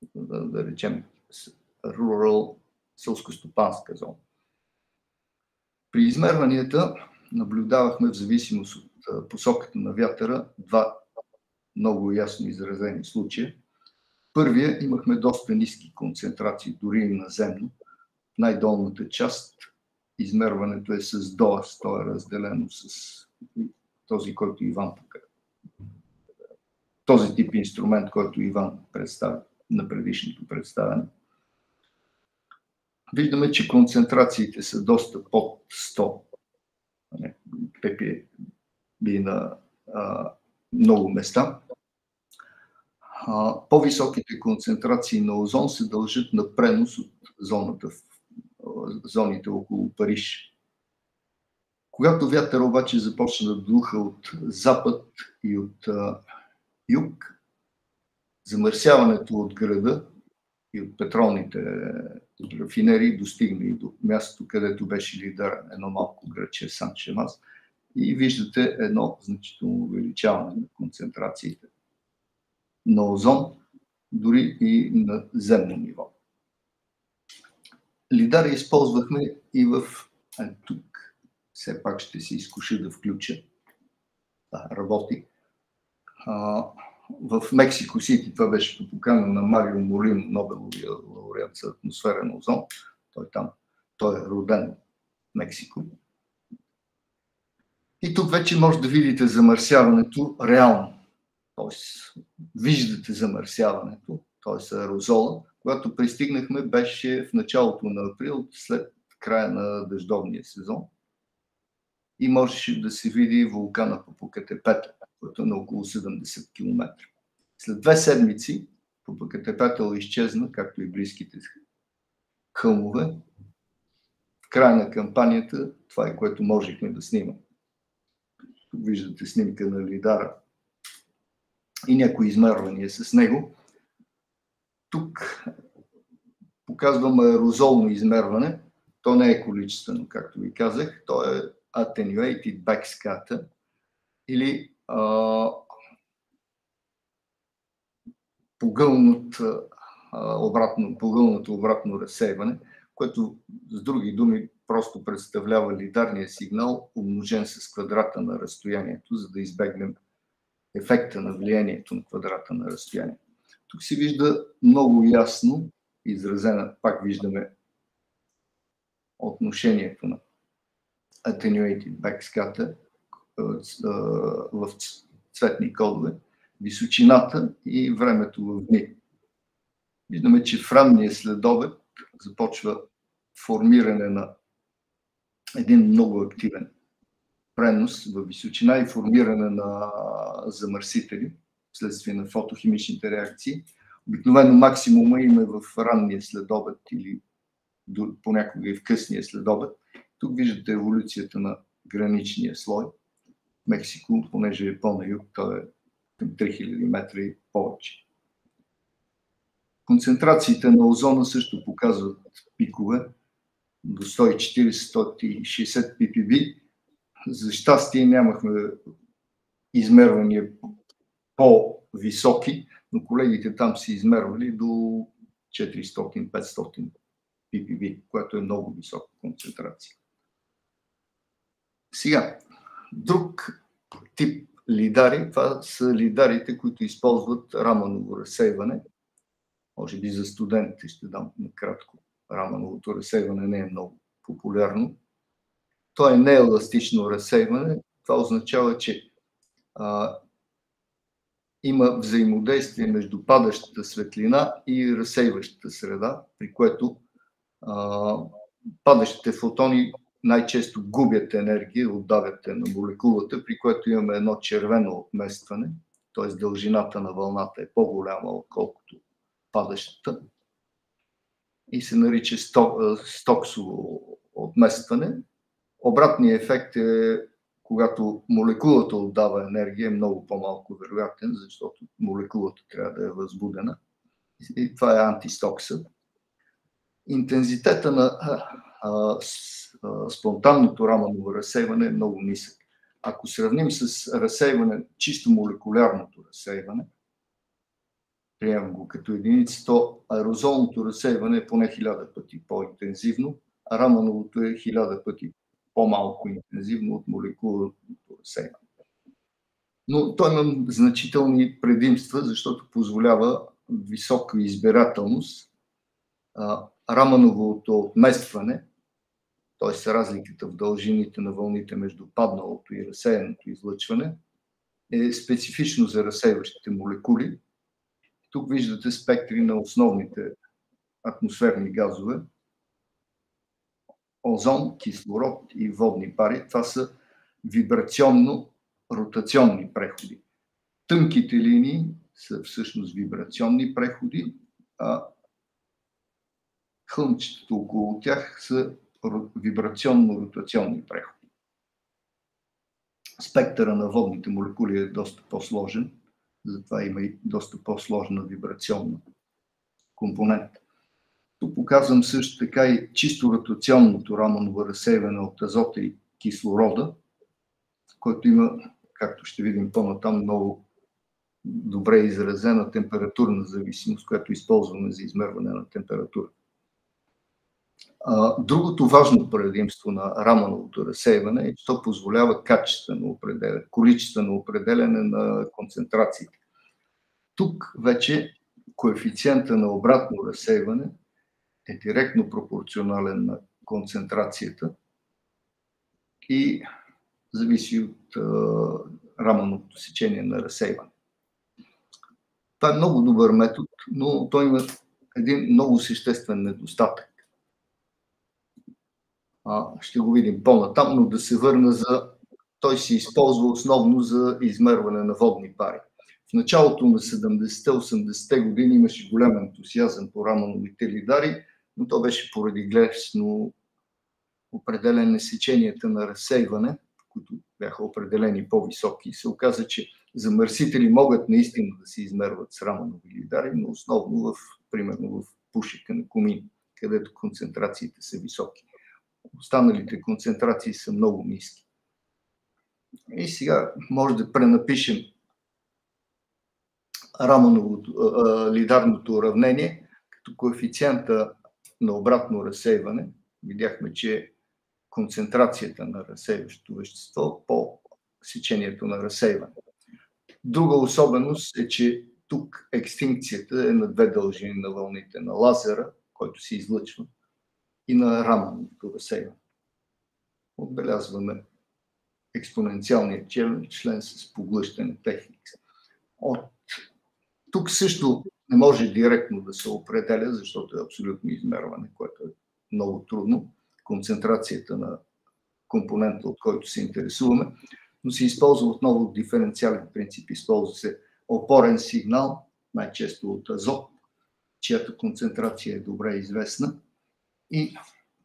да речем rural, селскостопанска зона. При измерванията наблюдавахме в зависимост от посоката на вятъра два много ясно изразени случая. Първия имахме доста ниски концентрации, дори и наземно. В най-долната част измерването е с ДОАС, то е разделено с този, който Иван показва. Този тип инструмент, който Иван представи на предишното представяне. Виждаме, че концентрациите са доста под 100 ppb на много места. По-високите концентрации на озон се дължат на пренос от зоните около Париж. Когато вятър обаче започна да духа от запад и от юг, замърсяването от града и от петролните рафинерии достигна и до мястото, където беше лидер, едно малко градче Сан-Шемаз, и виждате едно значително увеличаване на концентрациите на озон, дори и на земно ниво. Лидара използвахме и в... тук все пак ще се изкуша да включа. Работи. В Мексико Сити, това беше по покана на Марио Молино, Нобеловия лауреат за атмосферен озон. Той е роден в Мексико. И тук вече може да видите замърсяването реално. Тоест, виждате замърсяването, т.е. аерозола. Когато пристигнахме, беше в началото на април, след края на дъждовния сезон. И можеше да се види вулкана Попокатепетъл, който е на около 70 км. След 2 седмици Попокатепетъл изчезна, както и близките хълмове. В края на кампанията това е, което можехме да снимаме. Тук виждате снимка на лидара и някои измервания с него. Тук показвам аерозолно измерване. То не е количествено, както ви казах. То е attenuated backscatter или погълнато обратно разсейване, което с други думи просто представлява лидарния сигнал, умножен с квадрата на разстоянието, за да избегнем ефекта на влиянието на квадрата на разстоянието. Тук се вижда много ясно изразена, пак виждаме отношението на attenuated backscatter в цветни кодове, височината и времето в дни. Виждаме, че в ранния следобед започва формиране на един много активен пренос във височина и формиране на замърсители вследствие на фотохимичните реакции. Обикновено максимума има в ранния следобед или понякога и в късния следобед. Тук виждате еволюцията на граничния слой. Мексико, понеже е по-на юг, той е към 3000 метра и повече. Концентрациите на озона също показват пикове до 140-160 ppb. За щастие нямахме измервания по-високи, но колегите там са измервали до 400-500 ppb, което е много висока концентрация. Сега, друг тип лидари, това са лидарите, които използват раманово разсейване. Може би за студентите ще дам накратко. Рамановото разсейване не е много популярно. То е нееластично разсейване. Това означава, че има взаимодействие между падащата светлина и разсейващата среда, при което падащите фотони най-често губят енергия, отдавят на молекулата, при което имаме едно червено отместване, т.е. дължината на вълната е по-голяма, отколкото падащата, и се нарича стоксово отместване. Обратният ефект е, когато молекулата отдава енергия, е много по-малко вероятен, защото молекулата трябва да е възбудена. И това е антистокса. Интензитета на спонтанното раманово разсейване е много нисък. Ако сравним с разсейване, чисто молекулярното разсейване, приемам го като единица, то аерозолното разсейване е поне 1000 пъти по-интензивно, а рамановото е 1000 пъти по-малко интензивно от молекулното разсейване. Но той има значителни предимства, защото позволява висока избирателност, рамановото отместване, т.е. разликата в дължините на вълните между падналото и разсеяното излъчване, е специфично за разсейващите молекули. Тук виждате спектри на основните атмосферни газове. Озон, кислород и водни пари. Това са вибрационно-ротационни преходи. Тънките линии са всъщност вибрационни преходи, а хълмчетата около тях са вибрационно-ротационни преходи. Спектъра на водните молекули е доста по-сложен, затова има и доста по-сложна вибрационна компонента. Тук показвам също така и чисто ротационното раманово разсейване от азота и кислорода, който има, както ще видим по-натам, много добре изразена температурна зависимост, която използваме за измерване на температура. Другото важно предимство на рамановото разсейване е, че то позволява количествено определяне на концентрациите. Тук вече коефициента на обратно разсейване е директно пропорционален на концентрацията и зависи от рамановото сечение на разсейване. Това е много добър метод, но той има един много съществен недостатък. Ще го видим по-натам, но да се върна той се използва основно за измерване на водни пари. В началото на 70-80-те години имаше голям ентусиазъм по рамановите лидари, но то беше поради грешно определене сеченията на разсейване, които бяха определени по-високи. И се оказа, че замърсители могат наистина да се измерват с раманови лидари, но основно примерно в пушека на комин, където концентрациите са високи. Останалите концентрации са много ниски. И сега може да пренапишем раманово-лидарното уравнение като коефициента на обратно разсейване. Видяхме, че концентрацията на разсейващото вещество по сечението на разсейване. Друга особеност е, че тук екстинкцията е на две дължини на вълните на лазера, който се излъчва, и на рамановото разсейване. Отбелязваме експоненциалния член с поглъщане техника. Тук също не може директно да се определя, защото е абсолютно измерване, което е много трудно. Концентрацията на компонента, от който се интересуваме, но се използва отново диференциален принцип. Използва се опорен сигнал, най-често от азот, чиято концентрация е добре известна. И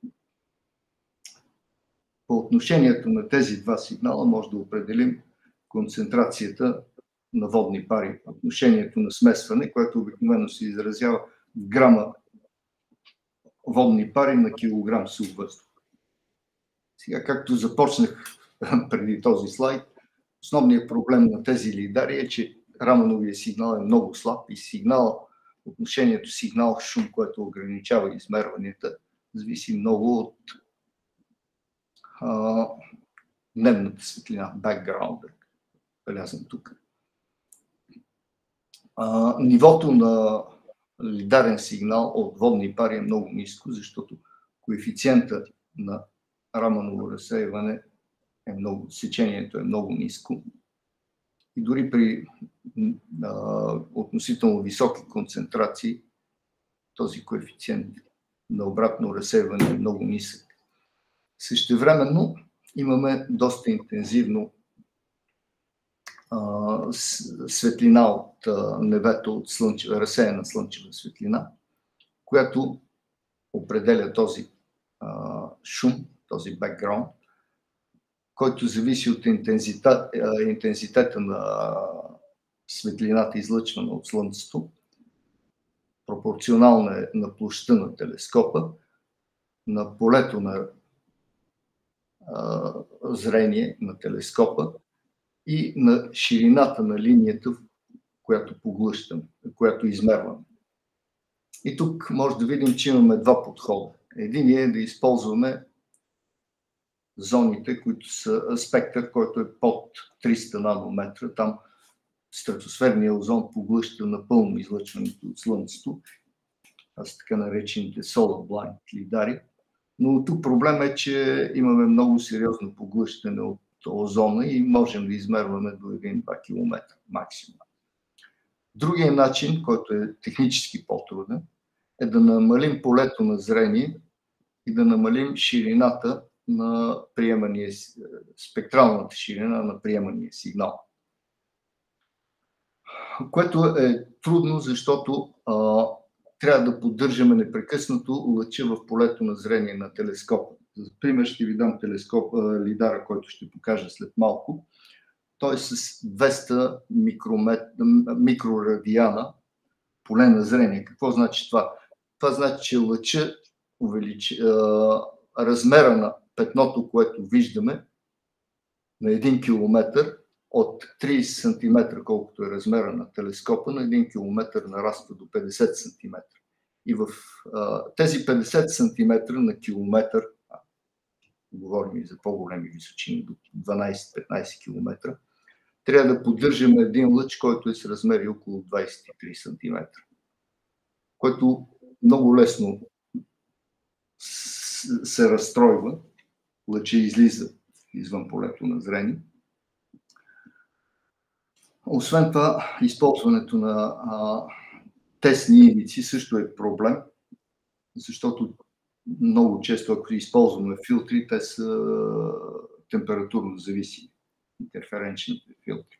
по отношението на тези два сигнала може да определим концентрацията на водни пари. Отношението на смесване, което обикновено се изразява в грама водни пари на килограм сух въздух. Сега, както започнах преди този слайд, основният проблем на тези лидари е, че рамановият сигнал е много слаб и отношението сигнал-шум, което ограничава измерванията, зависи много от дневната светлина, бекграунда, белязан тук. Нивото на лидарен сигнал от водни пари е много ниско, защото коефициентът на раманово разсейване сечението е много ниско. И дори при относително високи концентрации този коефициент на обратно разсейване е много нисък. Същевременно имаме доста интензивно светлина от небето, от разсеяна слънчева светлина, която определя този шум, този бекграунд, който зависи от интензитета на светлината, излъчвана от Слънцето, пропорционална е на площта на телескопа, на полето на зрение на телескопа и на ширината на линията, която поглъщаме, която измерваме. И тук може да видим, че имаме два подхода. Един е да използваме зоните, които са спектър, който е под 300 нанометра. Там стратосферният озон поглъща напълно излъчването от Слънцето. Това са така наречените solar blind лидари. Но тук проблем е, че имаме много сериозно поглъщане от озона и можем да измерваме до 1-2 км максимум. Другият начин, който е технически по-труден, е да намалим полето на зрение и да намалим ширината на приемания, спектралната ширина на приемания сигнал. Което е трудно, защото трябва да поддържаме непрекъснато лъча в полето на зрение на телескопа. За пример ще ви дам лидара, който ще покажа след малко. Той е с 200 микрорадиана поле на зрение. Какво значи това? Това значи, че лъча размера на петното, което виждаме на 1 км от 30 см, колкото е размера на телескопа, на 1 км нараства до 50 см. И в тези 50 см на километър, говорим и за по-големи височини, до 12-15 км, трябва да поддържаме един лъч, който е с размери около 23 см, който много лесно се разстройва, лъча излиза извън полето на зрение. Освен това, използването на тесни ивици също е проблем, защото много често, ако използваме филтри, те са температурно зависими, интерференчните филтри.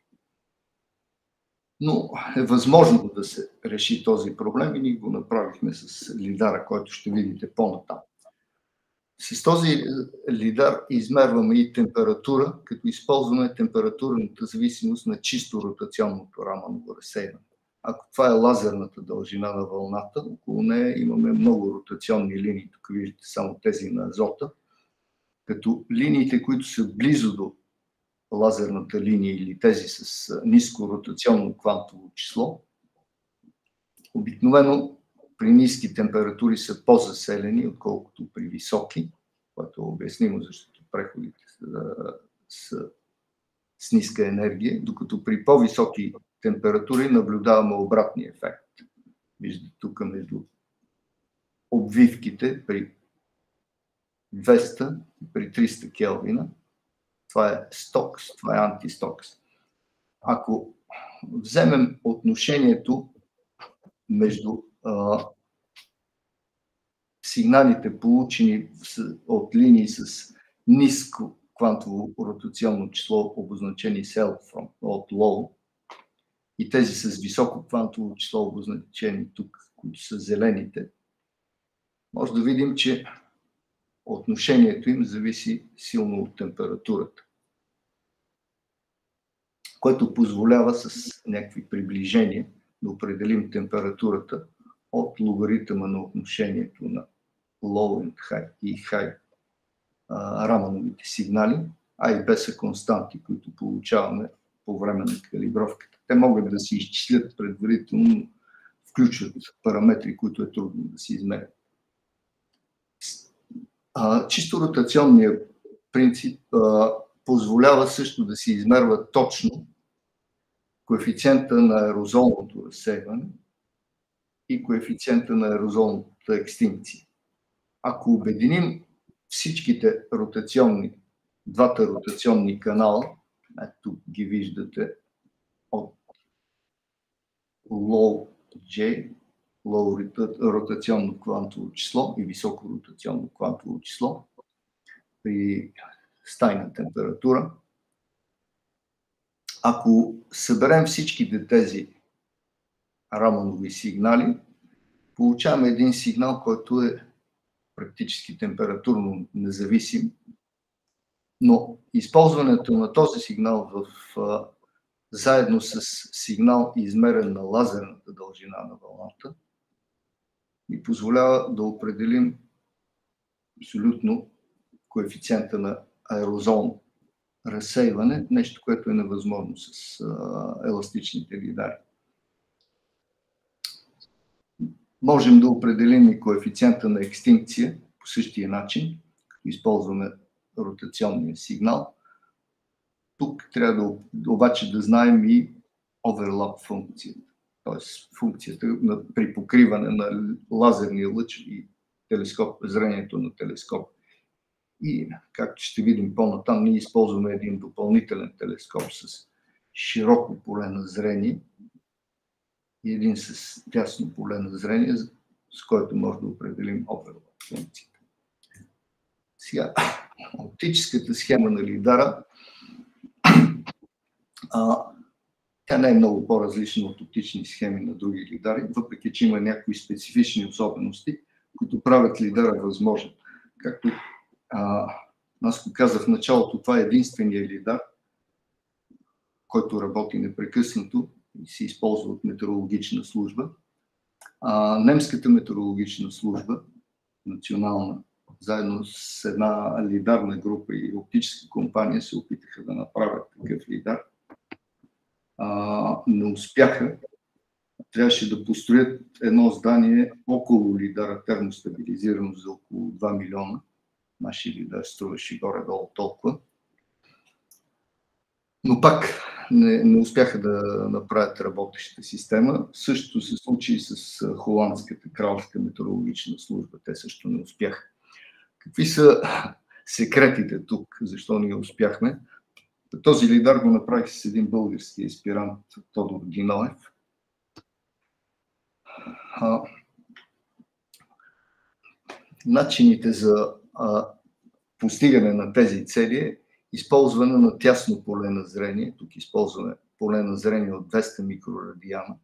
Но е възможно да се реши този проблем и ние го направихме с лидара, който ще видите по-натам. С този лидар измерваме и температура, като използваме температурната зависимост на чисто ротационното раманово разсейване. Ако това е лазерната дължина на вълната, около нея имаме много ротационни линии. Тук виждате само тези на азота, като линиите, които са близо до лазерната линия или тези с ниско ротационно квантово число, обикновено при ниски температури са по-заселени, отколкото при високи, което е обяснимо, защото преходите са с ниска енергия, докато при по-високи температури наблюдаваме обратния ефект. Виждате тук между обвивките при 200 и при 300 келвина. Това е стокс, това е антистокс. Ако вземем отношението между сигналите, получени от линии с ниско квантово ротационно число, обозначени SEL от low, и тези с високо квантово число, обозначени тук, които са зелените, може да видим, че отношението им зависи силно от температурата, което позволява с някакви приближения да определим температурата от логаритъма на отношението на low and high и high рамановите сигнали, а и B са константи, които получаваме по време на калибровката. Те могат да се изчислят предварително, но включват параметри, които е трудно да се измерят. Чисто ротационният принцип позволява също да се измерва точно коефициента на аерозолното разсейване и коефициента на аерозолната екстинкция. Ако обединим всичките двата ротационни канала, ето ги виждате от low J, low ротационно квантово число и високо ротационно квантово число при стайна температура. Ако съберем всичките тези раманови сигнали, получаваме един сигнал, който е практически температурно независим, но използването на този сигнал заедно с сигнал, измерен на лазерната дължина на вълната, ни позволява да определим абсолютно коефициента на аерозолно разсейване, нещо, което е невъзможно с еластичните лидари. Можем да определим и коефициента на екстинкция по същия начин, като използваме ротационния сигнал. Тук трябва обаче да знаем и оверлап функцията, т.е. функцията при покриване на лазерния лъч и зрението на телескоп. И, както ще видим по-натам, ние използваме един допълнителен телескоп с широко поле на зрение и един с тясно поле на зрение, с който може да определим оверлап функцията. Сега, оптическата схема на лидара, тя не е много по-различна от оптични схеми на други лидари, въпреки че има някои специфични особености, които правят лидара възможен. Както аз го казах в началото, това е единствения лидар, който работи непрекъснато и се използва от метеорологична служба. Немската метеорологична служба, национална, заедно с една лидарна група и оптическа компания се опитаха да направят такъв лидар. Не успяха. Трябваше да построят едно здание около лидара, термостабилизирано за около 2 милиона. Нашия лидар струваше горе-долу толкова. Но пак не успяха да направят работеща система. Същото се случи и с холандската кралска метеорологична служба. Те също не успяха. Какви са секретите тук? Защо ние успяхме? Този лидар го направих с един български аспирант, Тодор Диноев. Начините за постигане на тези цели е използване на тясно поле на зрение. Тук използваме поле на зрение от 200 микрорадиана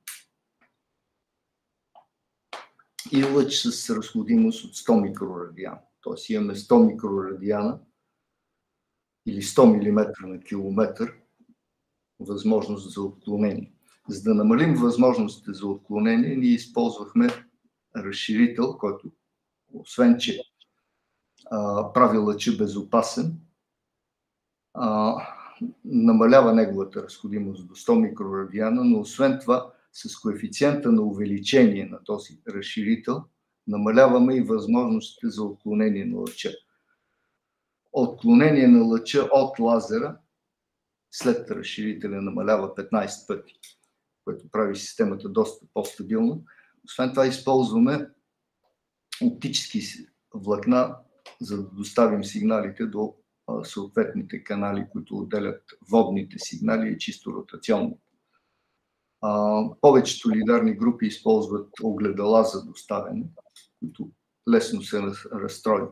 и лъч с разходимост от 100 микрорадиана. Т.е. имаме 100 микрорадиана или 100 мм на километър възможност за отклонение. За да намалим възможностите за отклонение, ние използвахме разширител, който освен че прави лъча безопасен, намалява неговата разходимост до 100 микрорадиана, но освен това с коефициента на увеличение на този разширител намаляваме и възможностите за отклонение на лъча. Отклонение на лъча от лазера след разширителя намалява 15 пъти, което прави системата доста по-стабилна. Освен това използваме оптически влакна, за да доставим сигналите до съответните канали, които отделят водните сигнали и чисто ротационни. Повечето лидарни групи използват огледала за доставяне, които лесно се разстроят.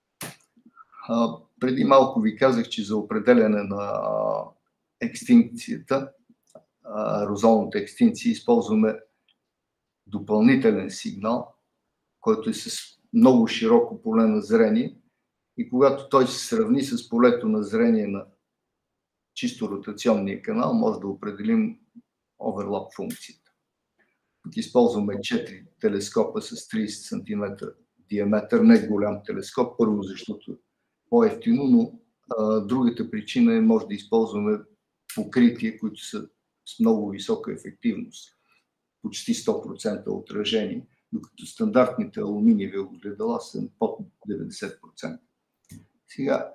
Преди малко ви казах, че за определяне на екстинкцията, аерозолната екстинкция, използваме допълнителен сигнал, който е с много широко поле на зрение и когато той се сравни с полето на зрение на чисто ротационния канал, може да определим оверлап функцията. Тук използваме 4 телескопа с 30 см диаметър, не голям телескоп, първо защото по-евтино, но другата причина е може да използваме покрития, които са с много висока ефективност, почти 100% отражение, докато стандартните алуминиеви огледала са под 90%. Сега,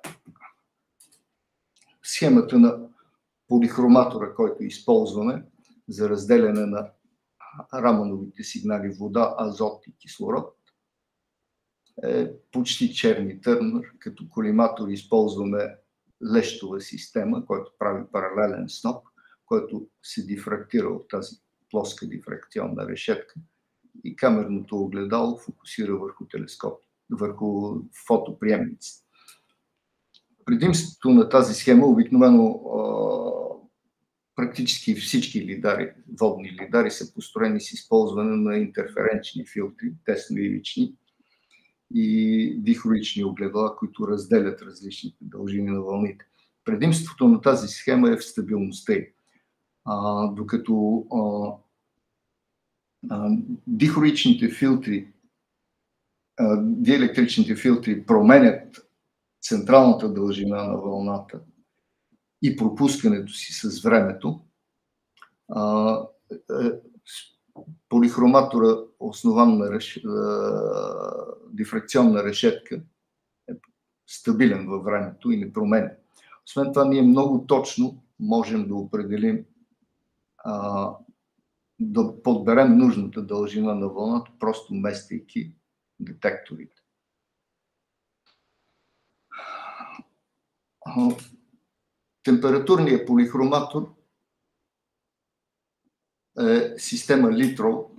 схемата на полихроматора, който използваме за разделяне на рамановите сигнали вода, азот и кислород, е почти черни Търнър. Като колиматор използваме лещова система, който прави паралелен сноп, който се дифрактира от тази плоска дифракционна решетка и камерното огледало фокусира върху телескоп, върху фотоприемници. Предимството на тази схема обикновено практически всички лидари, водни лидари са построени с използване на интерференчни филтри, тесно-ивични и дихроични огледала, които разделят различните дължини на вълните. Предимството на тази схема е в стабилността. Докато дихроичните филтри, диелектричните филтри променят централната дължина на вълната и пропускането си с времето, Полихроматора, основан на дифракционна решетка, е стабилен във времето и не променя. Освен това, ние много точно можем да определим, да подберем нужната дължина на вълната, просто местейки детекторите. Температурният полихроматор е система Littrow,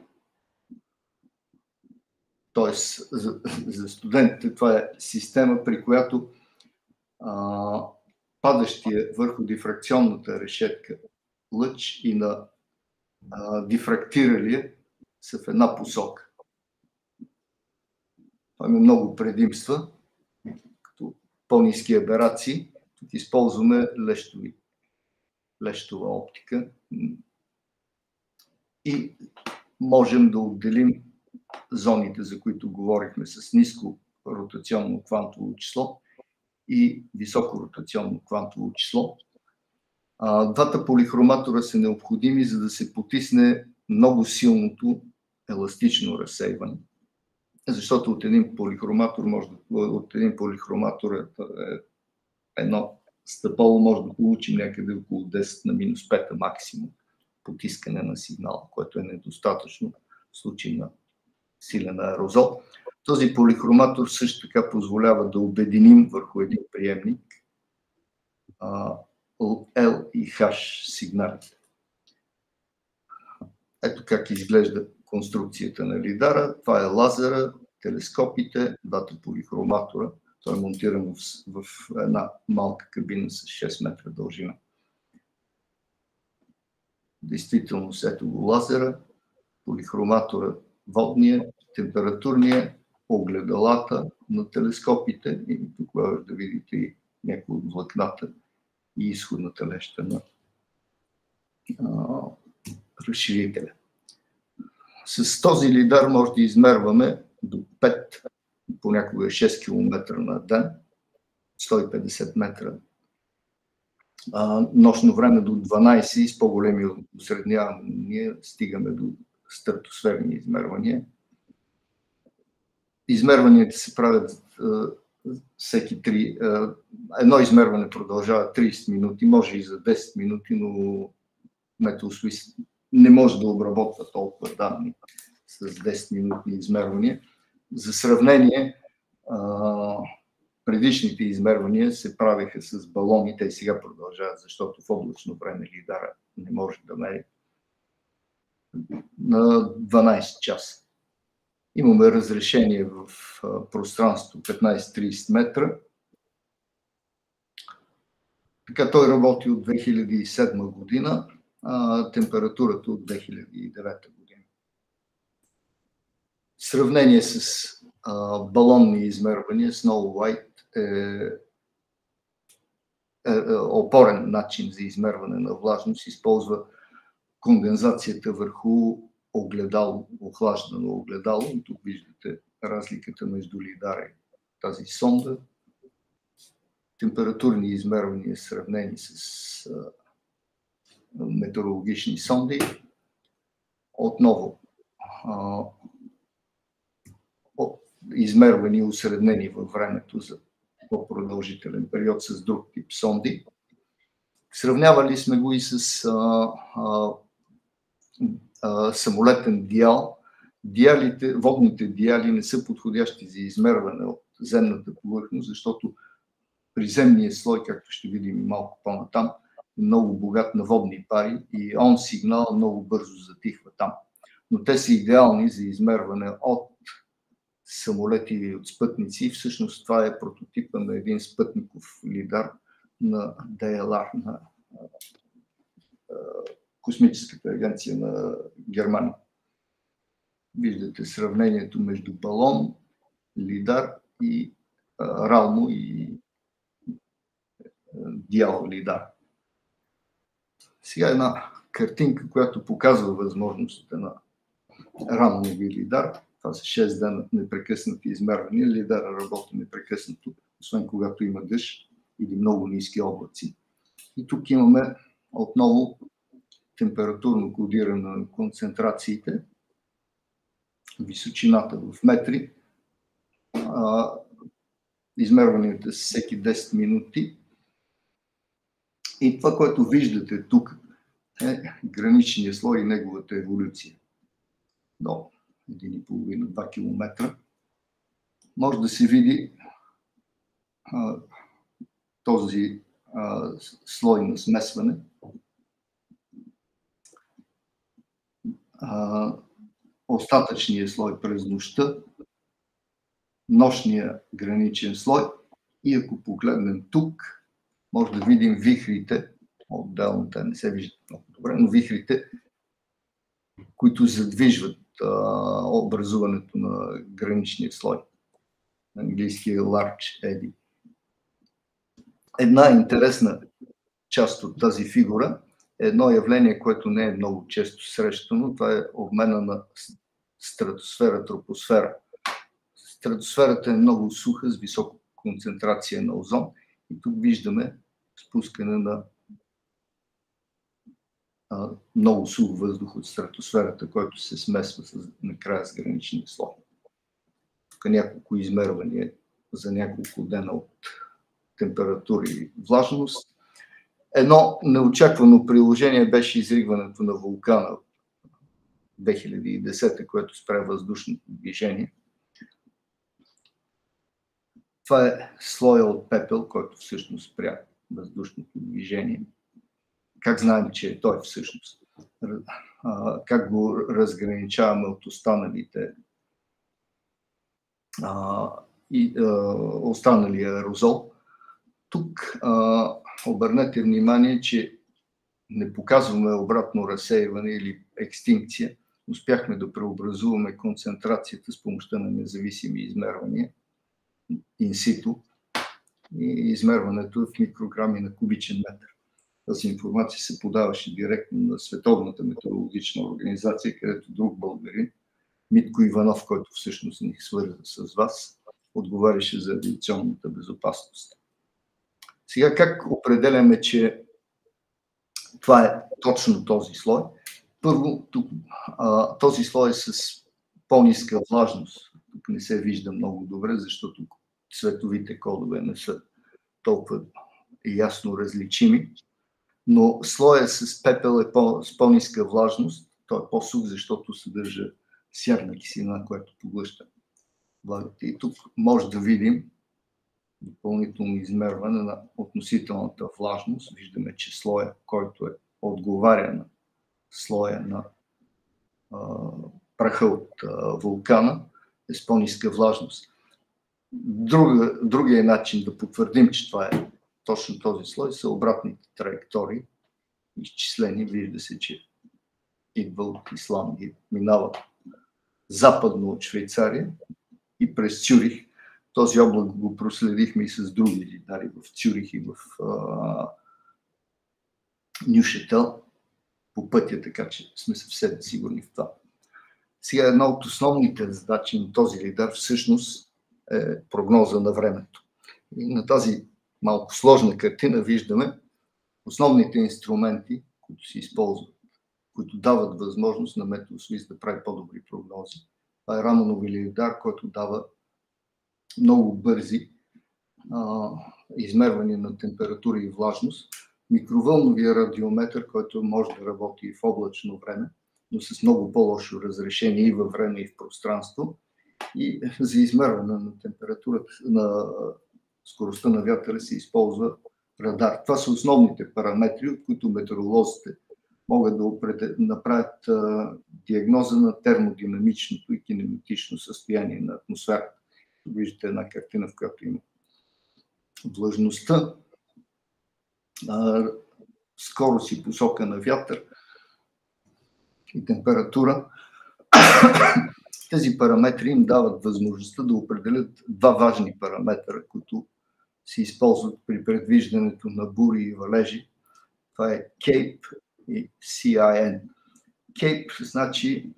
т.е. за студентите това е система, при която падащия върху дифракционната решетка лъч и на дифрактиралия са в една посока. Това има много предимства, като по-ниски аберации. Тук използваме лещова оптика и можем да отделим зоните, за които говорихме, с ниско ротационно квантово число и високо ротационно квантово число. Двата полихроматора са необходими, за да се потисне много силното еластично разсейване. Защото от един полихроматор едно стъполо може да получим някъде около 10 на минус 5 максимум потискане на сигнала, което е недостатъчно в случай на силен аерозол. Този полихроматор също така позволява да обединим върху един приемник L и H сигналите. Ето как изглежда конструкцията на лидара. Това е лазера, телескопите, двата полихроматора. Той е монтиран в една малка кабина с 6 метра дължина. Действително, ето го лазера, полихроматора водния, температурния, огледалата на телескопите и тук може да видите и някои от влакната и изходната леща на разширителя. С този лидар може да измерваме до 5, понякога 6 км на ден, 150 метра. Нощно време до 12 и с по-големи осреднявания стигаме до стратосферни измервания. Измерванията се правят всеки 3. Едно измерване продължава 30 минути, може и за 10 минути, но Метеосвис не може да обработва толкова данни с 10-минутни измервания. За сравнение, предишните измервания се правиха с балони, те сега продължават, защото в облачно време лидара не може да мери на 12 часа. Имаме разрешение в пространство 15-30 метра. Така той работи от 2007 година, температурата от 2009 година. В сравнение с балонни измервания, Snow White е опорен начин за измерване на влажност, използва кондензацията върху огледало, охлаждано огледало. И тук виждате разликата между лидара и тази сонда. Температурни измервания, сравнени с метеорологични сонди. Отново измервани и усреднени във времето за по-продължителен период с друг тип сонди. Сравнявали сме го и с самолетен диал. Водните диали не са подходящи за измерване от земната повърхност, защото приземният слой, както ще видим малко по-натам, е много богат на водни пари и он сигнал много бързо затихва там. Но те са идеални за измерване от самолети или от спътници. Всъщност това е прототипа на един спътников лидар на DLR, на Космическата агенция на Германия. Виждате сравнението между балон, лидар и рално и диал лидар. Сега една картинка, която показва възможностите на рамнови лидар. Това са 6 дена непрекъснати измервания. Лидара работи непрекъснато, освен когато има дъжд или много ниски облаци. И тук имаме отново температурно кодиране на концентрациите. височината в метри. Измерванията са всеки 10 минути. И това, което виждате тук, е граничния слой и неговата еволюция до 1,5-2 км. Може да се види този слой на смесване. Остатъчния слой през нощта, нощния граничен слой и ако погледнем тук, може да видим вихрите, отделно те не се виждат много добре, но вихрите, които задвижват образуването на граничния слой. Английския large eddy. Една интересна част от тази фигура е едно явление, което не е много често срещано. Това е обмена на стратосфера-тропосфера. Стратосферата е много суха, с висока концентрация на озон. И тук виждаме спускане на много сух въздух от стратосферата, който се смесва накрая с граничния слой. Тук няколко измервания за няколко дена от температура и влажност. Едно неочаквано приложение беше изригването на вулкана в 2010, което спря въздушното движение. Това е слоя от пепел, който всъщност спря въздушното движение. Как знаем, че е той всъщност? Как го разграничаваме от останалите останалия аерозол? Тук обърнете внимание, че не показваме обратно разсейване или екстинкция. Успяхме да преобразуваме концентрацията с помощта на независими измервания инситу и измерването в микрограми на кубичен метър. Тази информация се подаваше директно на Световната метеорологична организация, където друг българин, Митко Иванов, който всъщност ни свърза с вас, отговаряше за авиационната безопасност. Сега как определяме, че това е точно този слой? Първо, тук, този слой е с по-ниска влажност. Тук не се вижда много добре, защото цветовите кодове не са толкова ясно различими. Но слоя с пепел е с по-ниска влажност. Той е по-сух, защото съдържа сярна киселина, която поглъща влагата. И тук може да видим допълнително измерване на относителната влажност. Виждаме, че слоя, който е отговаря на слоя на праха от вулкана, е с по-ниска влажност. Другия начин да потвърдим, че това е точно този слой, са обратните траектории, изчислени. Вижда се, че идва от Исландия, минава западно от Швейцария и през Цюрих. Този облак го проследихме и с други лидари в Цюрих и в Нюшетел по пътя, така че сме съвсем сигурни в това. Сега една от основните задачи на този лидар всъщност е прогноза на времето. И на тази малко сложна картина виждаме основните инструменти, които се използват, които дават възможност на Метеосуис да прави по-добри прогнози. Това е Раманови лидар, който дава много бързи измервания на температура и влажност. Микровълновия радиометър, който може да работи и в облачно време, но с много по-лошо разрешение и във време, и в пространство. И за измерване на температурата, на скоростта на вятъра се използва радар. Това са основните параметри, от които метеоролозите могат да направят диагноза на термодинамичното и кинематично състояние на атмосферата. Виждате една картина, в която има влажността, скорост и посока на вятър и температура. Тези параметри им дават възможността да определят два важни параметра, които се използват при предвиждането на бури и валежи. Това е CAPE и CIN. CAPE значи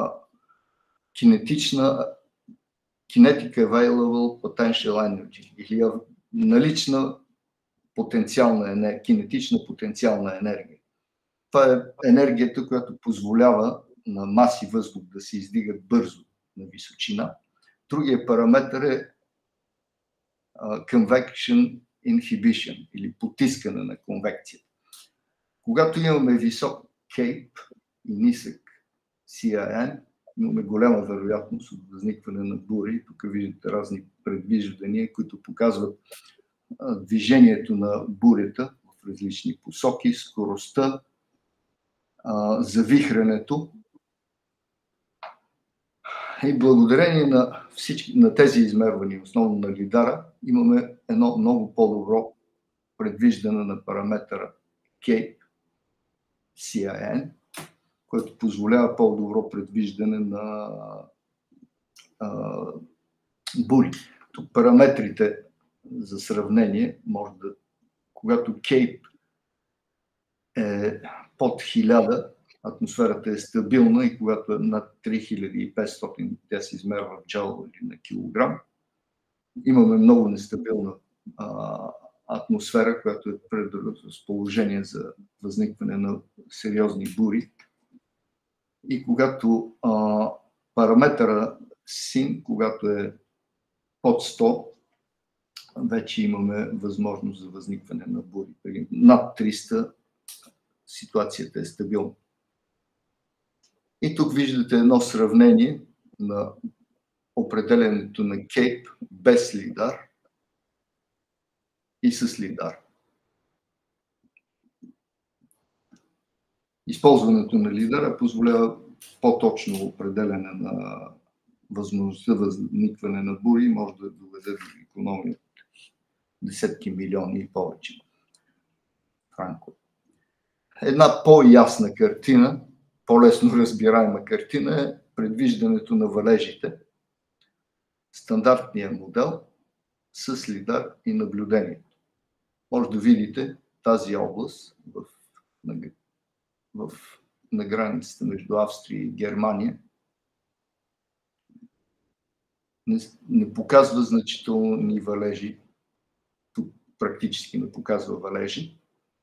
Kinetic Available Potential Energy, или налична кинетична потенциална енергия. Това е енергията, която позволява на маси въздух да се издигат бързо на височина. Другия параметър е convection inhibition или потискане на конвекция. Когато имаме висок кейп и нисък CIN, имаме голяма вероятност от възникване на бури. Тук виждате разни предвиждания, които показват движението на бурята в различни посоки, скоростта, завихрането. И благодарение на тези измервания, основно на лидара, имаме едно много по-добро предвиждане на параметъра CAPE, CIN, което позволява по-добро предвиждане на бури. Тук параметрите за сравнение може да, когато CAPE е под 1000, атмосферата е стабилна и когато е над 3500, тя се измерва в джаул или на килограм. Имаме много нестабилна атмосфера, която е предразположение за възникване на сериозни бури. И когато параметъра SIN, когато е под 100, вече имаме възможност за възникване на бури. Над 300 ситуацията е стабилна. И тук виждате едно сравнение на определенето на CAPE без лидар и с лидар. Използването на лидара позволява по-точно определене на възможността възникване на бури и може да доведе до икономия от десетки милиони и повече франкове. Една по-ясна картина, по-лесно разбираема картина е предвиждането на валежите. Стандартният модел с лидар и наблюдението. Може да видите тази област на границата между Австрия и Германия. Не показва значителни валежи. Тук практически не показва валежи.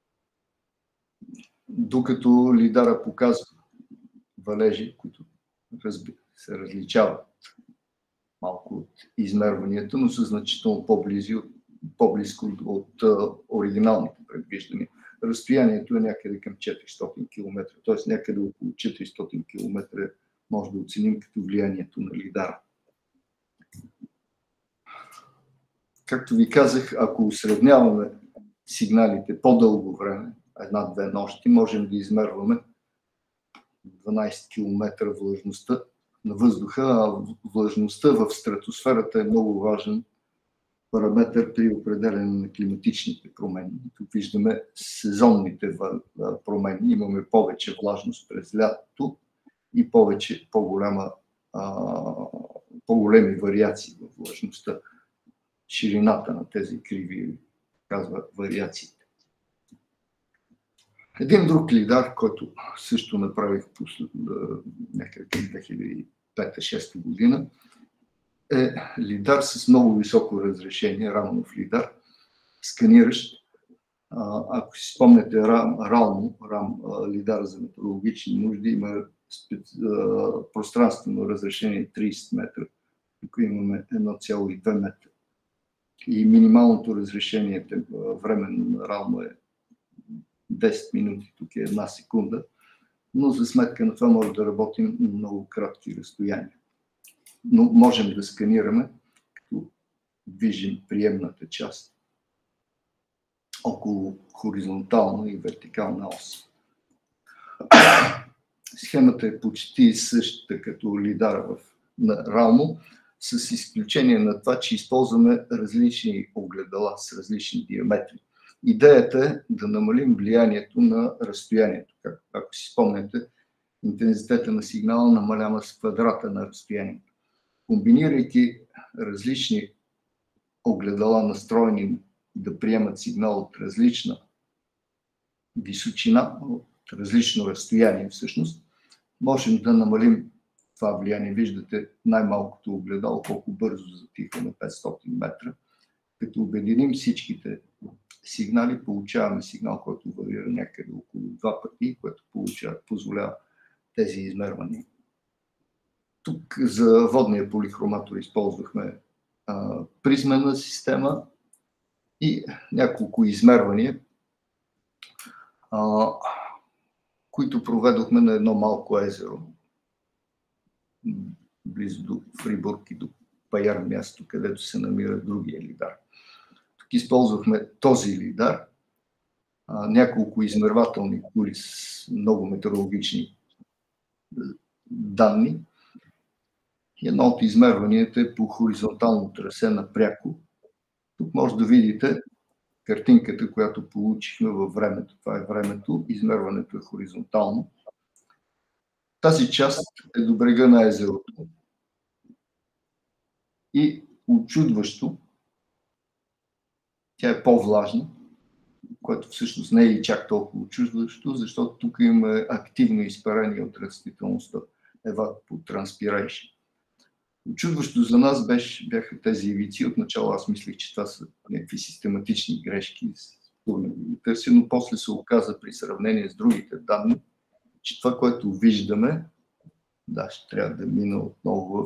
Докато лидара показва валежи, които се различават малко от измерванията, но са значително по-близко от оригиналните предвиждания. Разстоянието е някъде към 400 км, т.е. някъде около 400 км може да оценим като влиянието на лидара. Както ви казах, ако усредняваме сигналите по-дълго време, една-две нощи, можем да измерваме 12 км влажността на въздуха, а влажността в стратосферата е много важен параметър при определяне на климатичните промени. Тук виждаме сезонните промени. Имаме повече влажност през лятото и по-големи вариации в влажността. Ширината на тези криви казва вариациите. Един друг лидар, който също направих някъде към 2005-2006 година, е лидар с много високо разрешение, рамнов лидар, сканиращ. Ако си спомняте RAM, лидар за метеорологични нужди, има пространствено разрешение 30 метра. Тук имаме 1,2 метра. И минималното разрешение временно на RAM е 10 минути, тук е 1 секунда, но за сметка на това може да работим на много кратки разстояния. Но можем да сканираме, като движим приемната част около хоризонтална и вертикална ос. Схемата е почти същата като лидара на Рално, с изключение на това, че използваме различни огледала с различни диаметри. Идеята е да намалим влиянието на разстоянието. Ако си спомняте, интензитета на сигнала намалява с квадрата на разстоянието. Комбинирайки различни огледала, настроени да приемат сигнал от различна височина, от различно разстояние всъщност, можем да намалим това влияние. Виждате най-малкото огледало колко бързо затихва на 500 метра. Като обединим всичките сигнали, получаваме сигнал, който варира някъде около 2 пъти, което позволява тези измервания. Тук за водния полихроматор използвахме призменна система и няколко измервания, които проведохме на едно малко езеро, близо до Фрибург и до Паяр място, където се намира другия лидар. Тук използвахме този лидар, няколко измервателни кули с много метеорологични данни. И едно от измерванията е по хоризонтално трасе напряко. Тук може да видите картинката, която получихме във времето. Това е времето, измерването е хоризонтално. Тази част е до брега на езерото. И очудващо, тя е по-влажна, което всъщност не е и чак толкова очудващо, защото тук има активно изпарение от растителността, евапотранспирейшн. Очудващо за нас бяха тези ивици. Отначало аз мислех, че това са някакви систематични грешки, но после се оказа при сравнение с другите данни, че това, което виждаме, ще трябва да мина отново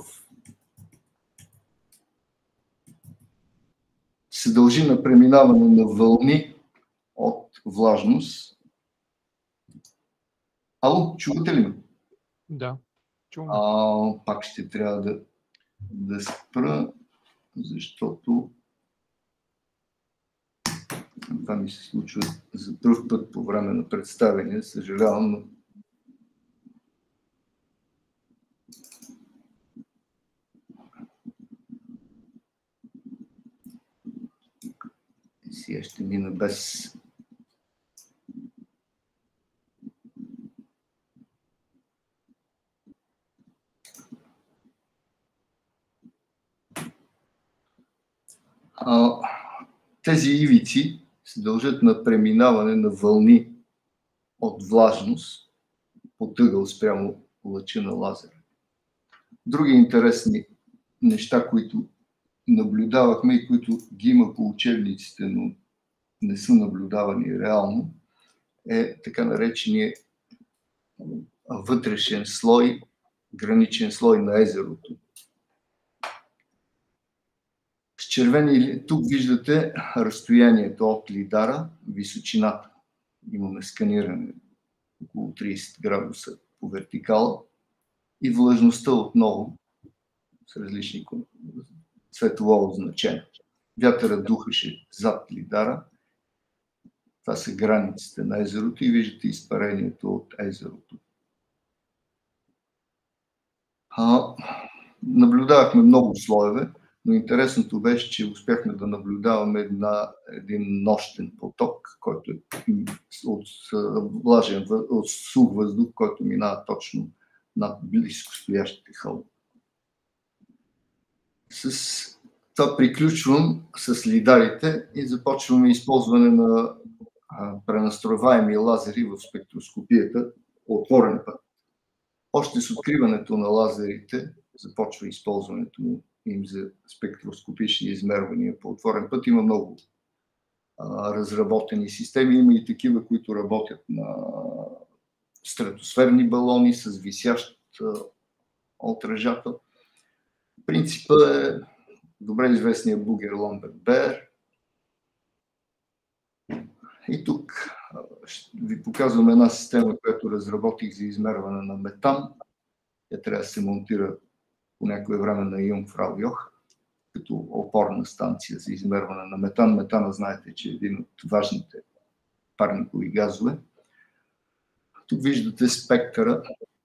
се дължи на преминаване на вълни от влажност. Ало, чувате ли ме? Да, чувам. Пак ще трябва да спра, защото това ми се случва за пръв път по време на представяне, съжалявам, но сега ще мина без тези ивици се дължат на преминаване на вълни от влажност под ъгъл спрямо лъча на лазера. Други интересни неща, които наблюдавахме и които ги има по учебниците, но не са наблюдавани реално, е така наречения вътрешен слой, граничен слой на езерото. С червени, тук виждате разстоянието от лидара, височината. Имаме сканиране около 30 градуса по вертикала и влажността отново с различни светлово значение. Вятърът духаше зад лидара. Това са границите на езерото и виждате изпарението от езерото. Наблюдавахме много слоеве, но интересното беше, че успяхме да наблюдаваме един нощен поток, който е от сух въздух, който минава точно над близко стоящите хълми. С това приключвам с лидарите и започваме използване на пренастроеваеми лазери в спектроскопията по отворен път. Още с откриването на лазерите започва използването им за спектроскопични измервания по отворен път. Има много разработени системи, има и такива, които работят на стратосферни балони с висящ отражател. Принципът е добре известния Бугер Ламберт Беер. И тук ви показвам една система, която разработих за измерване на метан. Тя трябва да се монтира по някое време на Юнгфрау Йох, като опорна станция за измерване на метан. Метана, знаете, че е един от важните парникови газове. Тук виждате спектъра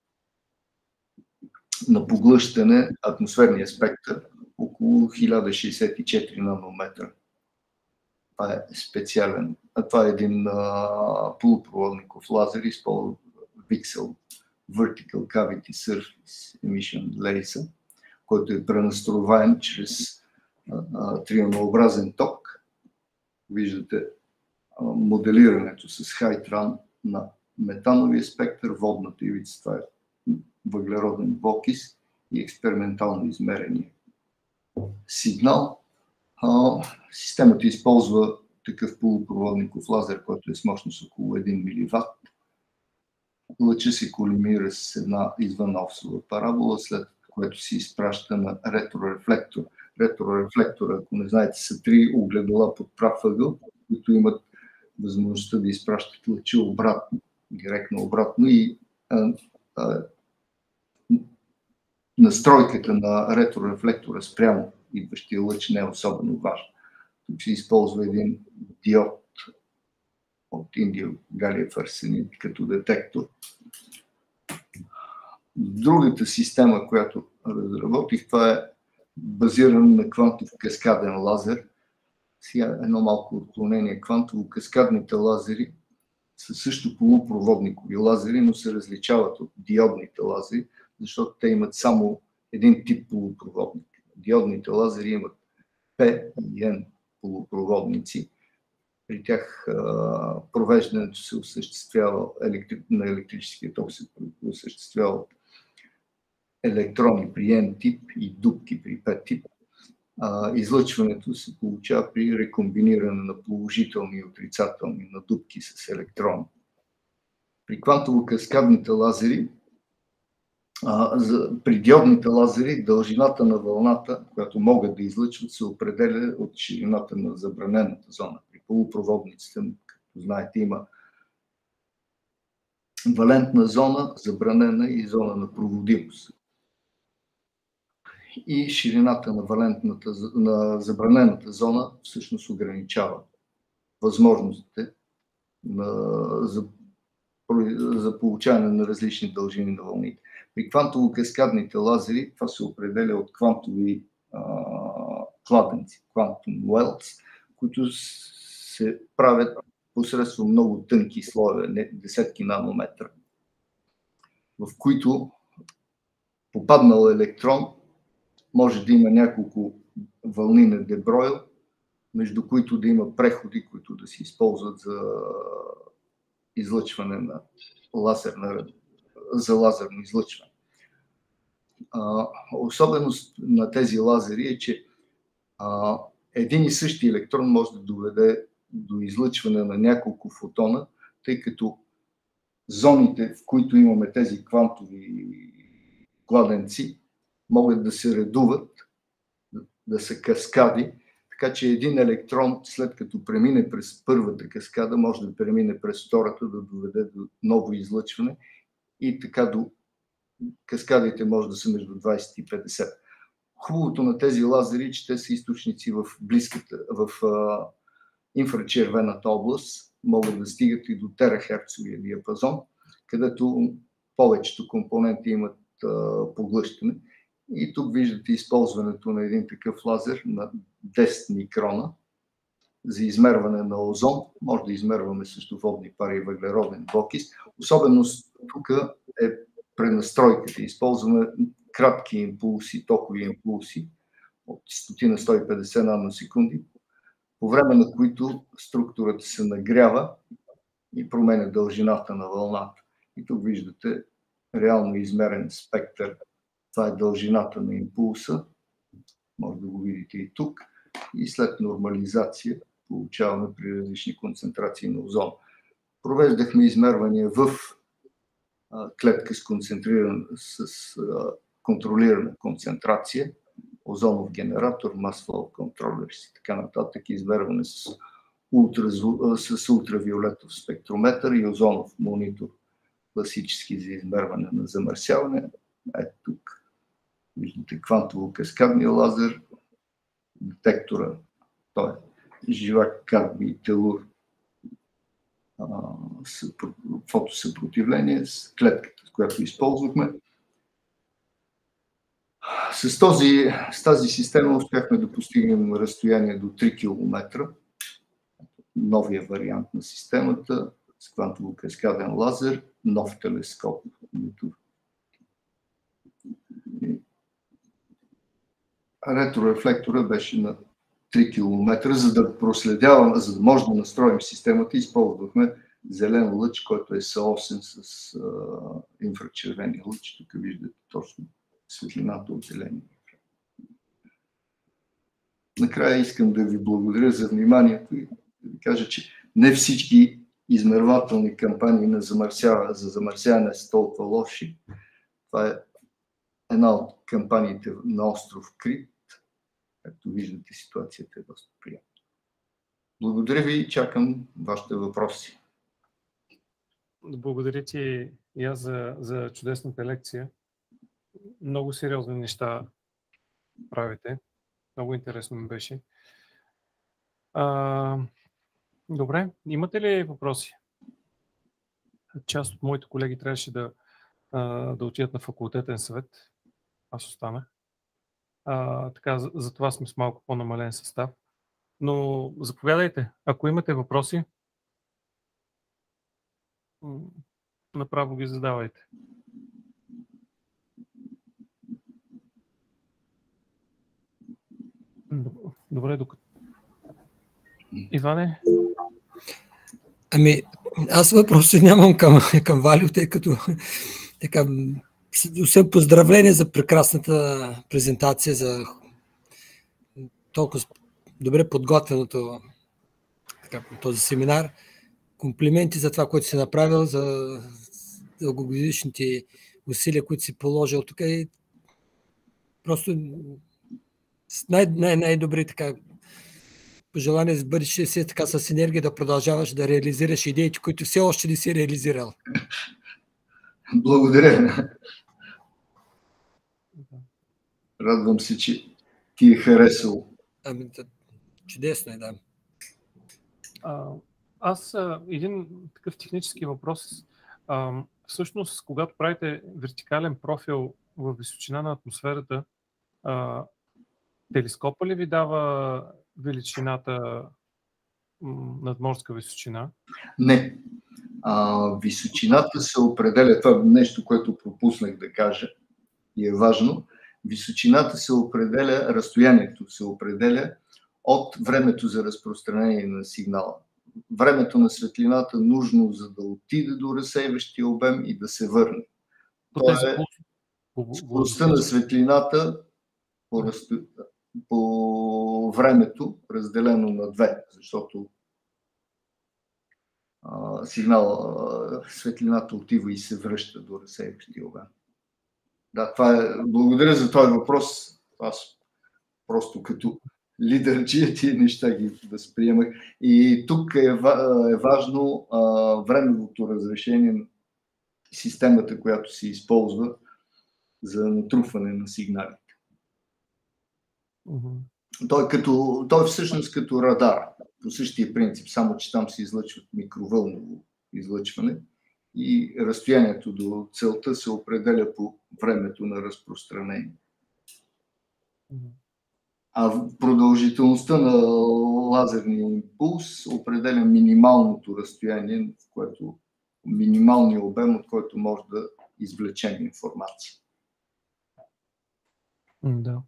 на поглъщане, атмосферния спектър, около 1064 нанометра. Това е специален. Това е един полупроводников лазер, използва VCSEL, Vertical Cavity Surface Emission Laser, който е пренастроен чрез триъгълнообразен ток. Виждате моделирането с хайтран на метановия спектър, водната ивица, това е въглероден двуокис и експериментално измерение сигнал. Системата използва такъв полупроводников лазер, който е с мощност около 1 мW. Лъча се колимира с една извъносова парабола, след което се изпраща на ретрорефлектор. Ретрорефлектора, ако не знаете, са 3 огледала под прав ъгъл, които имат възможността да изпращат лъчи обратно, директно обратно, и настройката на ретрорефлектора спрямо идващия лъч не е особено важна. Тук се използва един диод от индио-галиев арсенид като детектор. Другата система, която разработих, това е базирана на квантов каскаден лазер. Сега едно малко отклонение. Квантово-каскадните лазери са също полупроводникови лазери, но се различават от диодните лазери, защото те имат само един тип полупроводник. Диодните лазери имат P и N полупроводници. При тях провеждането се осъществява на електрическия ток се осъществява електрони при N тип и дупки при P тип. Излъчването се получава при рекомбиниране на положителни и отрицателни на дупки с електрони. При квантово-каскадните лазери, при диодните лазери, дължината на вълната, която могат да излъчват, се определя от ширината на забранената зона. При полупроводниците, както знаете, има валентна зона, забранена и зона на проводимост. И ширината на забранената зона всъщност ограничава възможностите за получаване на различни дължини на вълните. При квантово-каскадните лазери това се определя от квантови кладенци, quantum wells, които се правят посредством много тънки слоеве, десетки нанометра, в които попаднал електрон може да има няколко вълни на де Бройл, между които да има преходи, които да се използват за излъчване на лазерно излъчване. Особеност на тези лазери е, че един и същи електрон може да доведе до излъчване на няколко фотона, тъй като зоните, в които имаме тези квантови кладенци, могат да се редуват, да са каскади, така че един електрон, след като премине през първата каскада, може да премине през втората, да доведе до ново излъчване и така до каскадите може да са между 20 и 50. Хубавото на тези лазери е, че те са източници в инфрачервената област, могат да стигат и до терахерцовия диапазон, където повечето компоненти имат поглъщане. И тук виждате използването на един такъв лазер на 10 микрона за измерване на озон. Може да измерваме също водни пари и въглероден двуокис. Особеност тук е пренастройката. Използваме кратки импулси, токови импулси от 100 на 150 наносекунди, по време на които структурата се нагрява и променя дължината на вълната. И тук виждате реално измерен спектър. Това е дължината на импулса. Може да го видите и тук. И след нормализация получаваме при различни концентрации на озон. Провеждахме измервания в клетка с контролирана концентрация, озонов генератор, mass flow controllers и така нататък, измерване с ултравиолетов спектрометър и озонов монитор, класически за измерване на замърсяване. Ето тук виждате квантово-каскадния лазер, детектора, той е живак кадмий телур, фотосъпротивление с клетката, с която използвахме. С тази система успяхме да постигнем разстояние до 3 км. Новия вариант на системата с квантово-каскаден лазер, нов телескоп. Ретрорефлектора беше на 3 км, за да проследяваме, за да може да настроим системата, използвахме зелен лъч, който е съосен с инфрачервения лъч. Тук виждате точно светлината от зеления. Накрая искам да ви благодаря за вниманието и да ви кажа, че не всички измервателни кампании за замърсяване са толкова лоши. Това е една от кампаниите на остров Крит. Както виждате, ситуацията е доста приятна. Благодаря ви и чакам вашите въпроси. Благодаря ти и аз за чудесната лекция. Много сериозни неща правите. Много интересно ми беше. Добре, имате ли въпроси? Част от моите колеги трябваше да отидат на факултетен съвет. Аз останах. Така, за това сме с малко по-намален състав. Но заповядайте, ако имате въпроси, направо ги задавайте. Добре, докато... Иване? Ами, аз въпроси нямам към Валю, тъй като така, усъм поздравление за прекрасната презентация, за толкова добре подготвеното този семинар. Комплименти за това, което си направил, за дългогодишните усилия, които си положил тук и просто най-добри така пожелание за бъдеще си така с енергия да продължаваш да реализираш идеите, които все още не си реализирал. Благодаря. Радвам се, че ти е харесал. Ами, чудесно е, да. Аз един такъв технически въпрос. Всъщност, когато правите вертикален профил във височина на атмосферата, телескопа ли ви дава величината надморска височина? Не. Височината се определя, това е нещо, което пропуснах да кажа и е важно. Височината се определя, разстоянието се определя от времето за разпространение на сигнала. Времето на светлината нужно, за да отиде до разсейващия обем и да се върне. Това е скоростта на светлината по времето, разделено на две, защото светлината отива и се връща до разсейващия обем. Да, това е. Благодаря за този въпрос. Аз просто като лидерджия тия неща ги възприемах. И тук е важно времевото разрешение на системата, която се използва за натрупване на сигналите. Той е всъщност като радар, по същия принцип, само че там се излъчват микровълново излъчване и разстоянието до целта се определя по времето на разпространение. А продължителността на лазерния импулс определя минималното разстояние, в което минималния обем, от който може да извлечем информация. Да.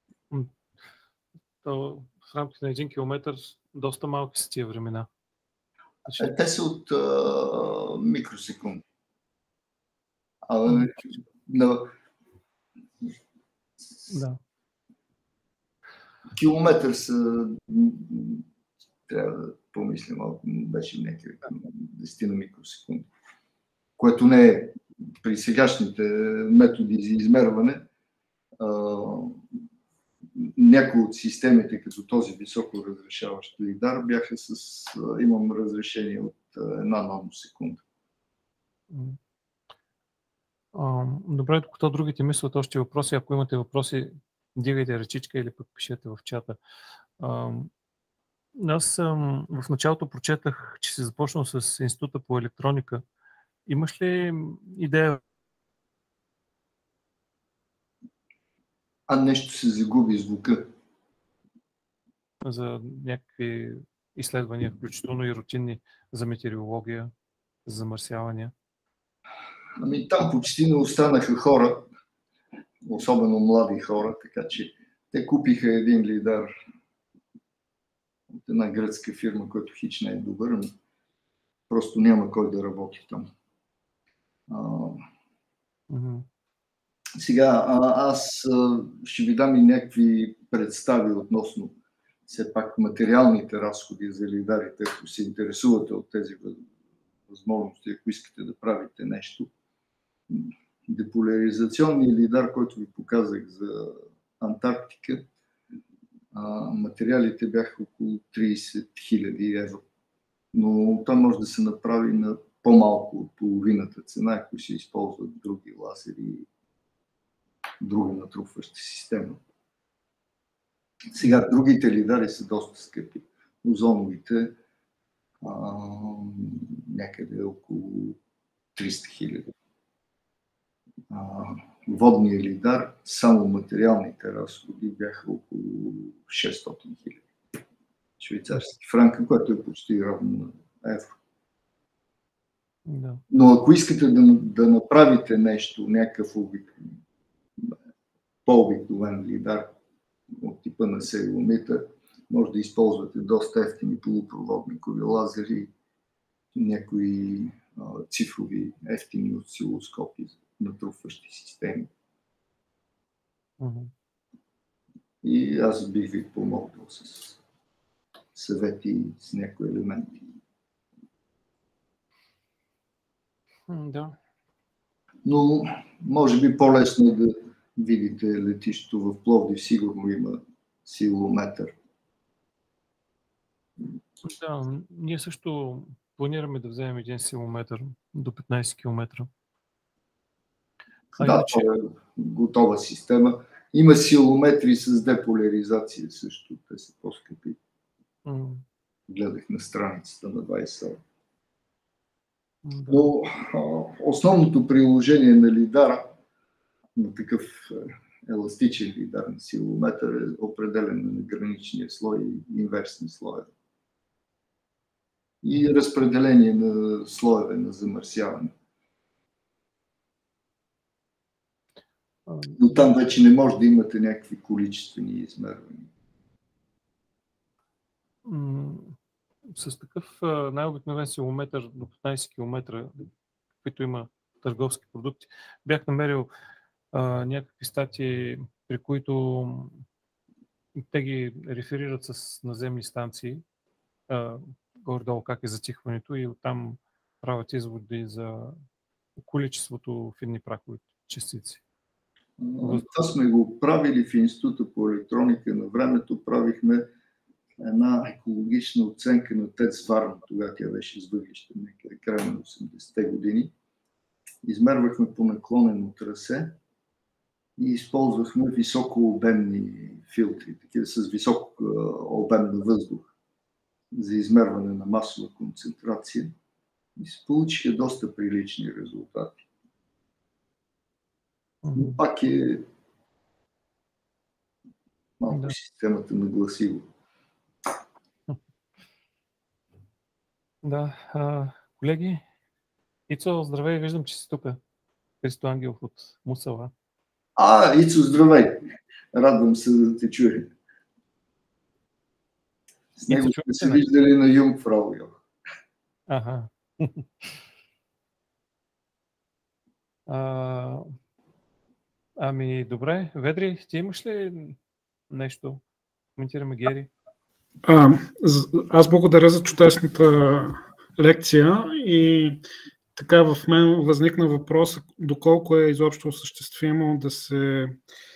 В рамките на 1 километър доста малки са тия времена. Те са от микросекунди. Да. Километър са... Трябва да помисля малко, беше някакви 10 на микросекунди. Което не е при сегашните методи за измерване. Някои от системите, като този високо разрешаващ лидар, бяха имам разрешение от 1 наносекунда. Добре, докато другите мислят още въпроси, ако имате въпроси, дигайте ръчичка или пък пишете в чата. Аз в началото прочетах, че се започнал с Института по електроника. Имаш ли идея? Нещо се загуби звука. За някакви изследвания, включително и рутинни за метеорология, за замърсявания? Там почти не останаха хора, особено млади хора, така че те купиха един лидар от една гръцка фирма, който хич не е добър, но просто няма кой да работи там. Сега, аз ще ви дам и някакви представи относно все пак материалните разходи за лидарите, ако се интересувате от тези възможности, ако искате да правите нещо. деполяризационния лидар, който ви показах за Антарктика, материалите бяха около 30 000 евро. Но това може да се направи на по-малко от половината цена, ако се използват други лазери и друга натрупваща система. Сега другите лидари са доста скъпи. Озоновите някъде около 300 000. Водния лидар, само материалните разходи бяха около 600 000 швейцарски франка, което е почти равно на евро. Да. Но ако искате да направите нещо, някакъв по-обикновен лидар от типа на селиомита, може да използвате доста ефтини полупроводникови лазери, някои цифрови ефтини осцилоскопи за натрупващи системи. И аз бих ви помогнал с съвети с някои елементи. Да. Но може би по-лесно е да видите летището в Пловдив, сигурно има силометър. Да, ние също планираме да вземем един силометър до 15 км. Да, това е готова система. Има силометри с деполяризация също. Те са по-скъпи. Гледах на страницата на 20. Но основното приложение на лидара, на такъв еластичен лидар на силометър, е определен на граничния слой и инверсни слоеве. И разпределение на слоеве на замърсяване. Но там вече не може да имате някакви количествени измервания. С такъв най-обикновен силометър до 15 км, каквито има търговски продукти, бях намерил някакви статии, при които те ги реферират с наземни станции, горе-долу как е затихването, и оттам правят изводи за количеството фини прахови частици. Това сме го правили в Института по електроника. На времето правихме една екологична оценка на ТЕЦ Варна, тогава тя беше с въглища, някъде края на 80-те години. Измервахме по наклонено трасе и използвахме високообемни филтри, такива с висок обем на въздух за измерване на масова концентрация и се получиха доста прилични резултати. Но пак е малко системата на гласило. Да, колеги, Ицо, здравей, виждам, че си тук. Христо Ангелов от Мусала. Ицо, здравей! Радвам се да те чуя. С него сме се виждали на Юнгфрау. Ага. Ами, добре. Ведри, ти имаш ли нещо? Коментираме Гери. Аз благодаря за чудесната лекция и така в мен възникна въпрос доколко е изобщо осъществимо да се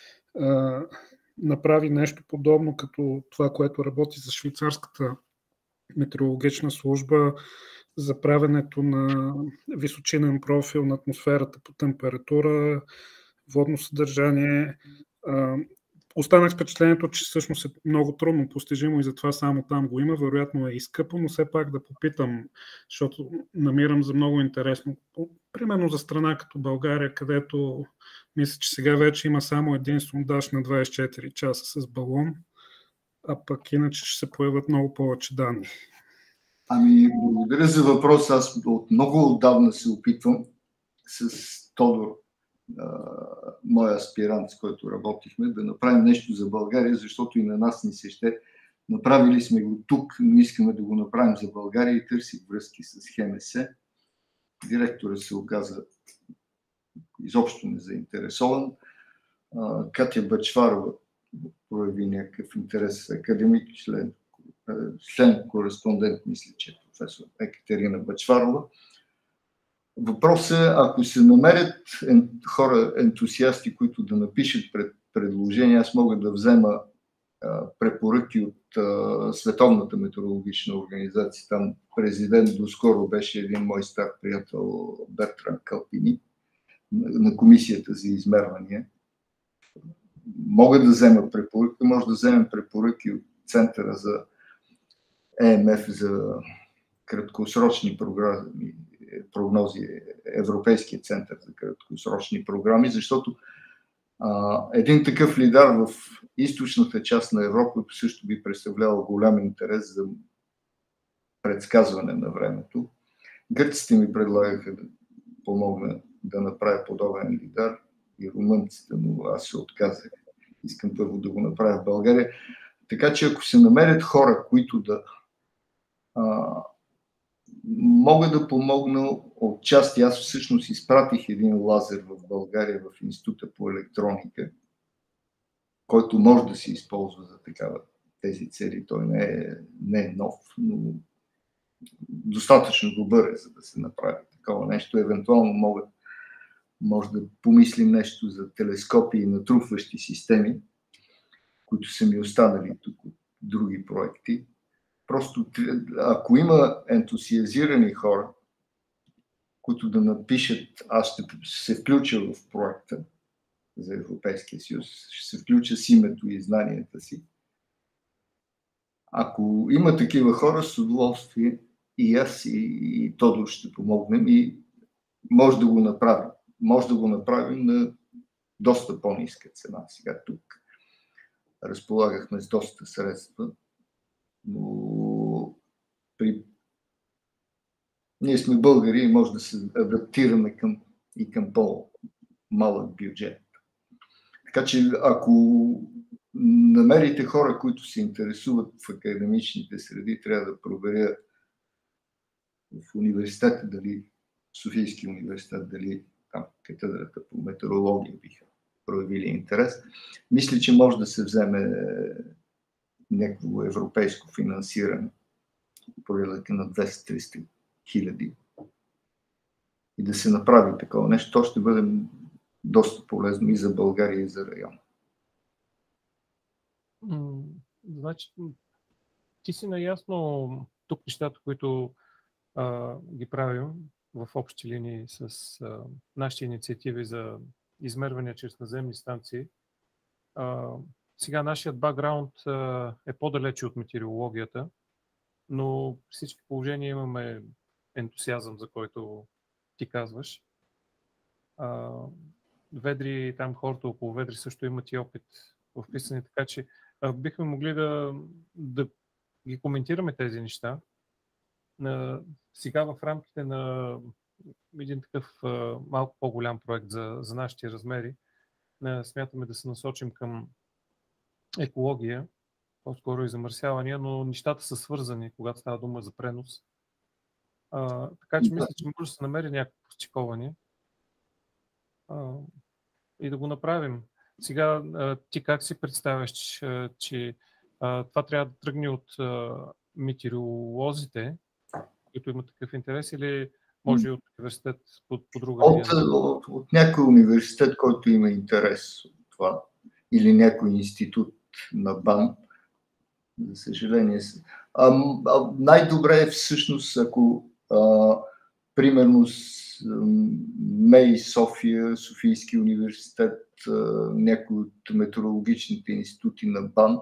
направи нещо подобно като това, което работи за швейцарската метеорологична служба, за правенето на височинен профил на атмосферата по температура, водно съдържание. Останах с впечатлението, че всъщност е много трудно постижимо и затова само там го има. Вероятно е и скъпо, но все пак да попитам, защото намирам за много интересно. Примерно за страна като България, където мисля, че сега вече има само един сондаж на 24 часа с балон, а пък иначе ще се появят много повече данни. Ами, благодаря за въпрос. Аз от много отдавна се опитвам с Тодор, мой аспирант, с който работихме, да направим нещо за България, защото и на нас ни се ще. Направили сме го тук, но искаме да го направим за България и търсих връзки с ХМС. Директорът се оказа изобщо незаинтересован. Катя Бъчварова прояви някакъв интерес, академик, член кореспондент, мисля, че е професор Екатерина Бъчварова. Въпросът е, ако се намерят хора, ентусиасти, които да напишат предложения, аз мога да взема препоръки от Световната метеорологична организация. Там президент доскоро беше един мой стар приятел Бертран Калпини на комисията за измервания. Мога да взема препоръки, може да вземем препоръки от Центъра за ЕМФ за краткосрочни прогнози, Европейския център за краткосрочни програми, защото един такъв лидер в източната част на Европа също би представлявал голям интерес за предсказване на времето. Гърците ми предлагаха да помогна да направя подобен лидер и румънците, но аз се отказах. Искам първо да го направя в България. Така че ако се намерят хора, които да мога да помогна отчасти. Аз всъщност изпратих един лазер в България в Института по електроника, който може да се използва за тези цели. Той не е нов, но достатъчно добър е, за да се направи такова нещо. Евентуално може да помислим нещо за телескопи и натрупващи системи, които са ми останали тук от други проекти. Просто ако има ентусиазирани хора, които да напишат, аз ще се включа в проекта за Европейския съюз, ще се включа с името и знанията си. Ако има такива хора, с удоволствие и аз и Тодор ще помогнем и може да го направим. Може да го направим на доста по-ниска цена. Сега тук разполагахме с доста средства, но ние сме българи и може да се адаптираме към по-малък бюджет. Така че ако намерите хора, които се интересуват в академичните среди, трябва да проверя в университета, дали в Софийския университет, дали там катедрата по метеорология биха проявили интерес. Мисля, че може да се вземе някакво европейско финансиране порядъка на 200-300 хиляди и да се направи такова нещо. То ще бъде доста полезно и за България, и за района. Значи, ти си наясно тук нещата, които ги правим в общи линии с нашите инициативи за измервания чрез наземни станции. Сега нашият бакграунд е по-далече от метеорологията, но при всички положения имаме ентусиазъм, за който ти казваш. Ведри, там хората около Ведри също имат и опит в писане, така че бихме могли да ги коментираме тези неща. Сега в рамките на един такъв малко по-голям проект за нашите размери, смятаме да се насочим към екология, по-скоро и замърсявания, но нещата са свързани, когато става дума за пренос. Така че мисля, че може да се намери някакво стиковане и да го направим. Сега ти как си представяш, че това трябва да тръгне от метеоролозите, които имат такъв интерес, или може и от университет по друга линия? От някой университет, който има интерес от това, или някой институт на БАН, за съжаление. Най-добре е всъщност, ако примерно МЕИ София, Софийски университет, някои от метеорологичните институти на БАН,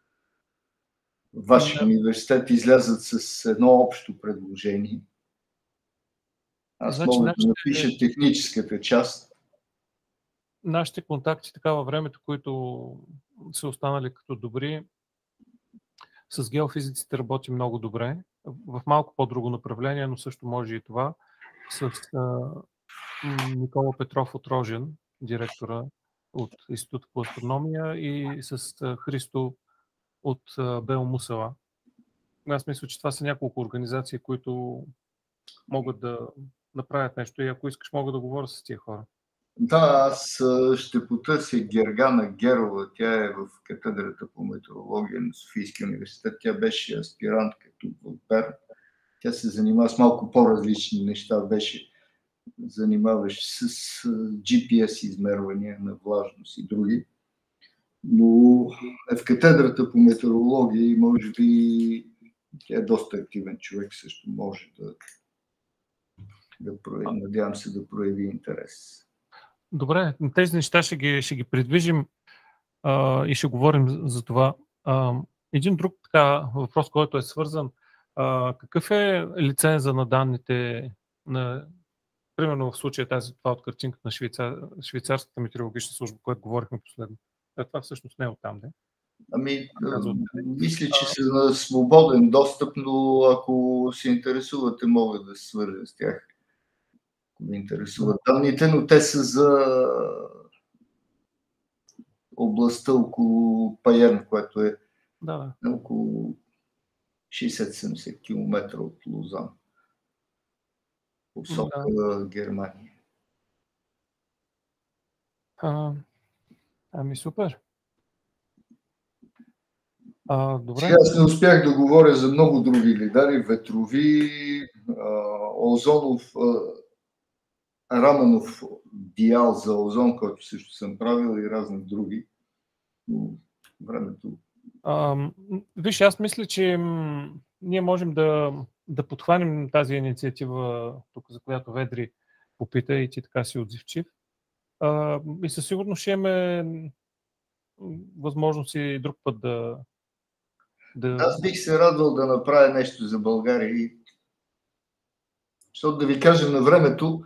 вашия университет излязат с едно общо предложение. Аз мога да напиша техническата част. Нашите контакти така във времето, които са останали като добри, с геофизиците работи много добре. В малко по-друго направление, но също може и това. С Никола Петров от Рожен, директора от Института по астрономия, и с Христо от Бел Мусала. Аз мисля, че това са няколко организации, които могат да направят нещо и ако искаш, мога да говоря с тия хора. Да, аз ще потърся Гергана Герова. Тя е в катедрата по метеорология на Софийския университет. Тя беше аспирантка тук в Берн. Тя се занимава с малко по-различни неща. Беше занимаващ с GPS измервания на влажност и други. Но е в катедрата по метеорология и може би тя е доста активен човек, също може да прояви, надявам се да прояви интерес. Добре, тези неща ще ги придвижим и ще говорим за това. Един друг въпрос, който е свързан. Какъв е лиценза на данните, примерно в случая това от картинката на швейцарската метеорологична служба, която говорихме последно? Това всъщност не е оттам, не? Мисля, че са на свободен достъп, но ако се интересувате, мога да се свържа с тях. Ако ви интересуват данните, но те са за областта около Паерн, което е около 60-70 км от Лозан. Посока Германия. Ами супер. Добре. Сега аз не успях да говоря за много други лидари, ветрови, озонов, Раманов диал за озон, който също съм правил и разни други. Но времето... Виж, аз мисля, че ние можем да подхванем тази инициатива, тук, за която Ведри попита и ти така си отзивчив. И със сигурност ще имаме възможност и друг път да... Аз бих се радвал да направя нещо за България. Защото да ви кажа, на времето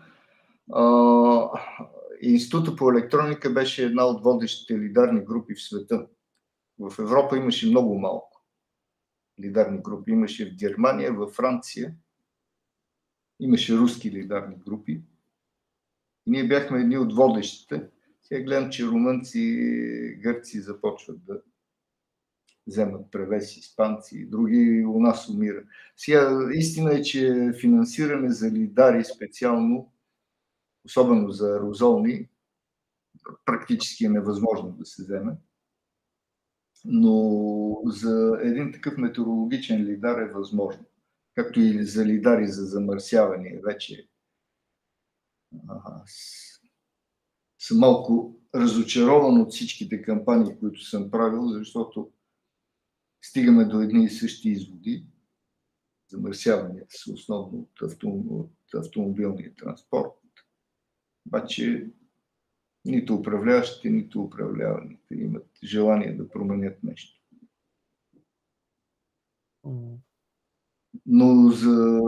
Института по електроника беше една от водещите лидарни групи в света. В Европа имаше много малко лидарни групи. Имаше в Германия, във Франция. Имаше руски лидарни групи. И ние бяхме едни от водещите. Сега гледам, че румънци и гърци започват да вземат превес, испанци и други, у нас умира. Сега истина е, че финансиране за лидари специално, особено за аерозолни, практически е невъзможно да се вземе. Но за един такъв метеорологичен лидар е възможно. Както и за лидари за замърсяване. Вече съм малко разочарован от всичките кампании, които съм правил, защото стигаме до едни и същи изводи. Замърсяванията са основно от автомобилния транспорт. Обаче нито управляващите, нито управляваните имат желание да променят нещо. Но за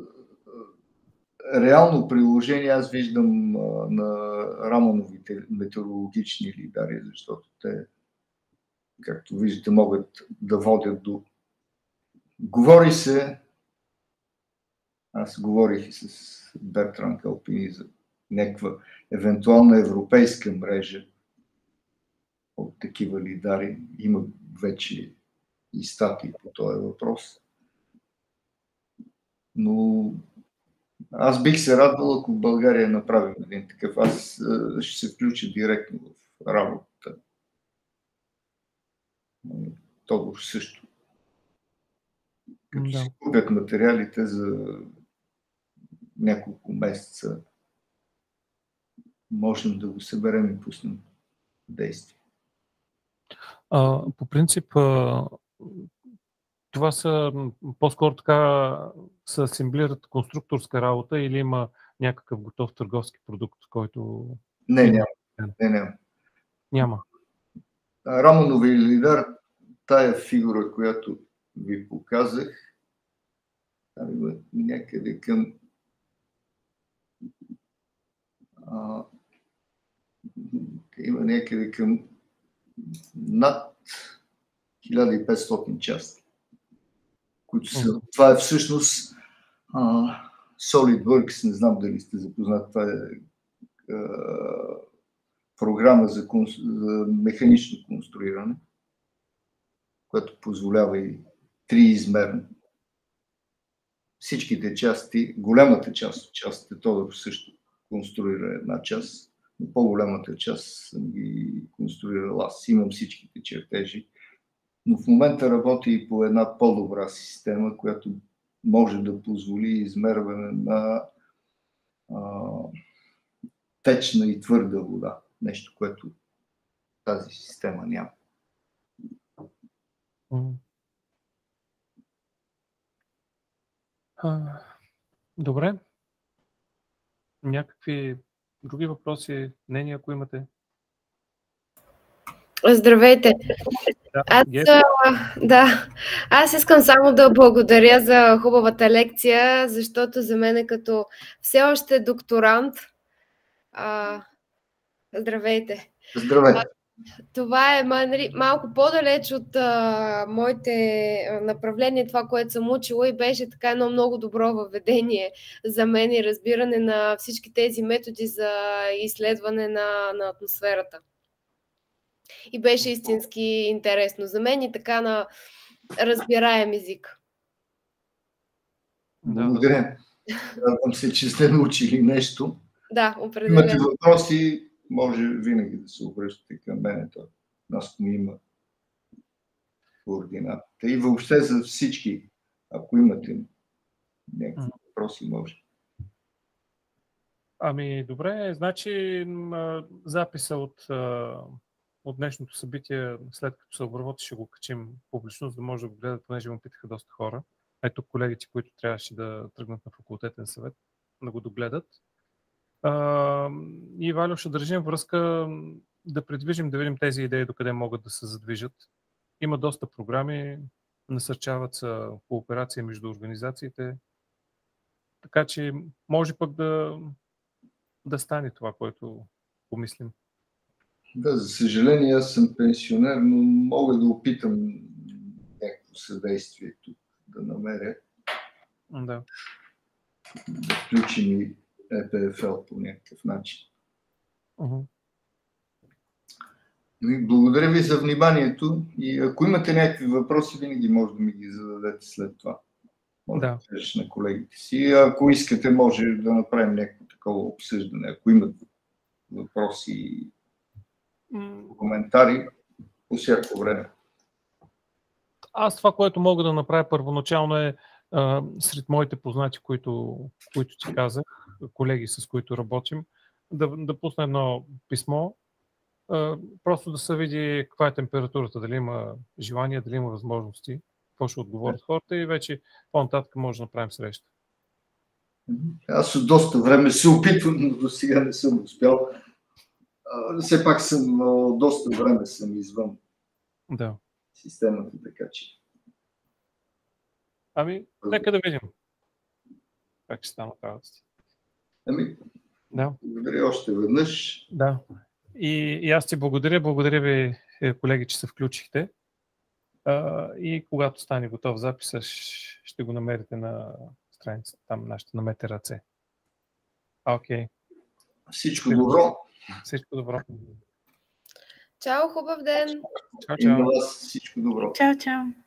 реално приложение аз виждам на Рамановите метеорологични лидари, защото те, както виждате, могат да водят до... Говори се, аз говорих и с Бертран Калпини за някаква евентуална европейска мрежа от такива лидари. Има вече и статии по този въпрос. Но аз бих се радвал, ако в България направим един такъв. Аз ще се включа директно в работата. Тодор също. Като си купят материалите за няколко месеца, можем да го съберем и пуснем в действие. По принцип, това са по-скоро така се асемблират конструкторска работа или има някакъв готов търговски продукт, който... Не, няма. Раманови лидар, тая фигура, която ви показах, има някъде към над 1500 части, които са... Това е всъщност SolidWorks, не знам дали сте запознат, това е програма за механично конструиране, която позволява и триизмерно. Всичките части, голямата част от частите, Тодор също конструира една част, но по-голямата част съм ги конструирал аз. Имам всичките чертежи, но в момента работя и по една по-добра система, която може да позволи измерване на течна и твърда вода. Нещо, което тази система няма. Добре. Някакви други въпроси, мнения, ако имате? Здравейте! Да, Аз искам само да благодаря за хубавата лекция, защото за мен като все още докторант. Здравейте! Здравейте! Това е малко по-далеч от моите направления, това, което съм учила, и беше така едно много добро въведение за мен и разбиране на всички тези методи за изследване на атмосферата. И беше истински интересно за мен и така на разбираем език. Благодаря. Радвам се, че сте научили нещо. Да, определено. Имате въпроси, може винаги да се обръщате към мен. Нас му има координатата. И въобще за всички, ако имате някакви въпроси, може. Ами, добре, значи записа от днешното събитие, след като се обработи, ще го качим публично, за да може да го гледат, понеже му питаха доста хора. Ето колегите, които трябваше да тръгнат на факултетен съвет, да го догледат. И, Валю, ще държим връзка да придвижим, да видим тези идеи докъде могат да се задвижат. Има доста програми, насърчават се кооперация между организациите, така че може пък да стане това, което помислим. Да, за съжаление, аз съм пенсионер, но мога да опитам някакво съдействие тук да намеря. Да. Да включим и ЕПФЛ по някакъв начин. Благодаря ви за вниманието и ако имате някакви въпроси, винаги може да ми ги зададете след това. Може да кажеш на колегите си. Ако искате, може да направим някакво такова обсъждане. Ако имат въпроси и коментари, по всяко време. Аз това, което мога да направя първоначално е сред моите познати, които ти казах, колеги, с които работим, да пусна едно писмо, просто да се види каква е температурата, дали има желание, дали има възможности, какво ще отговорят хората и вече по-нататък може да направим среща. Аз от доста време се опитвам, но до сега не съм успял. Все пак доста време съм извън системата, така че. Ами, нека да видим как ще стана работата. Благодаря още веднъж. Да. И аз ти благодаря ви, колеги, че се включихте. И когато стане готов записа, ще го намерите на страницата, там нашата на МТРЦ. Окей. Всичко добро. Всичко добро. Чао, хубав ден. Чао, чао. И на вас всичко добро. Чао, чао.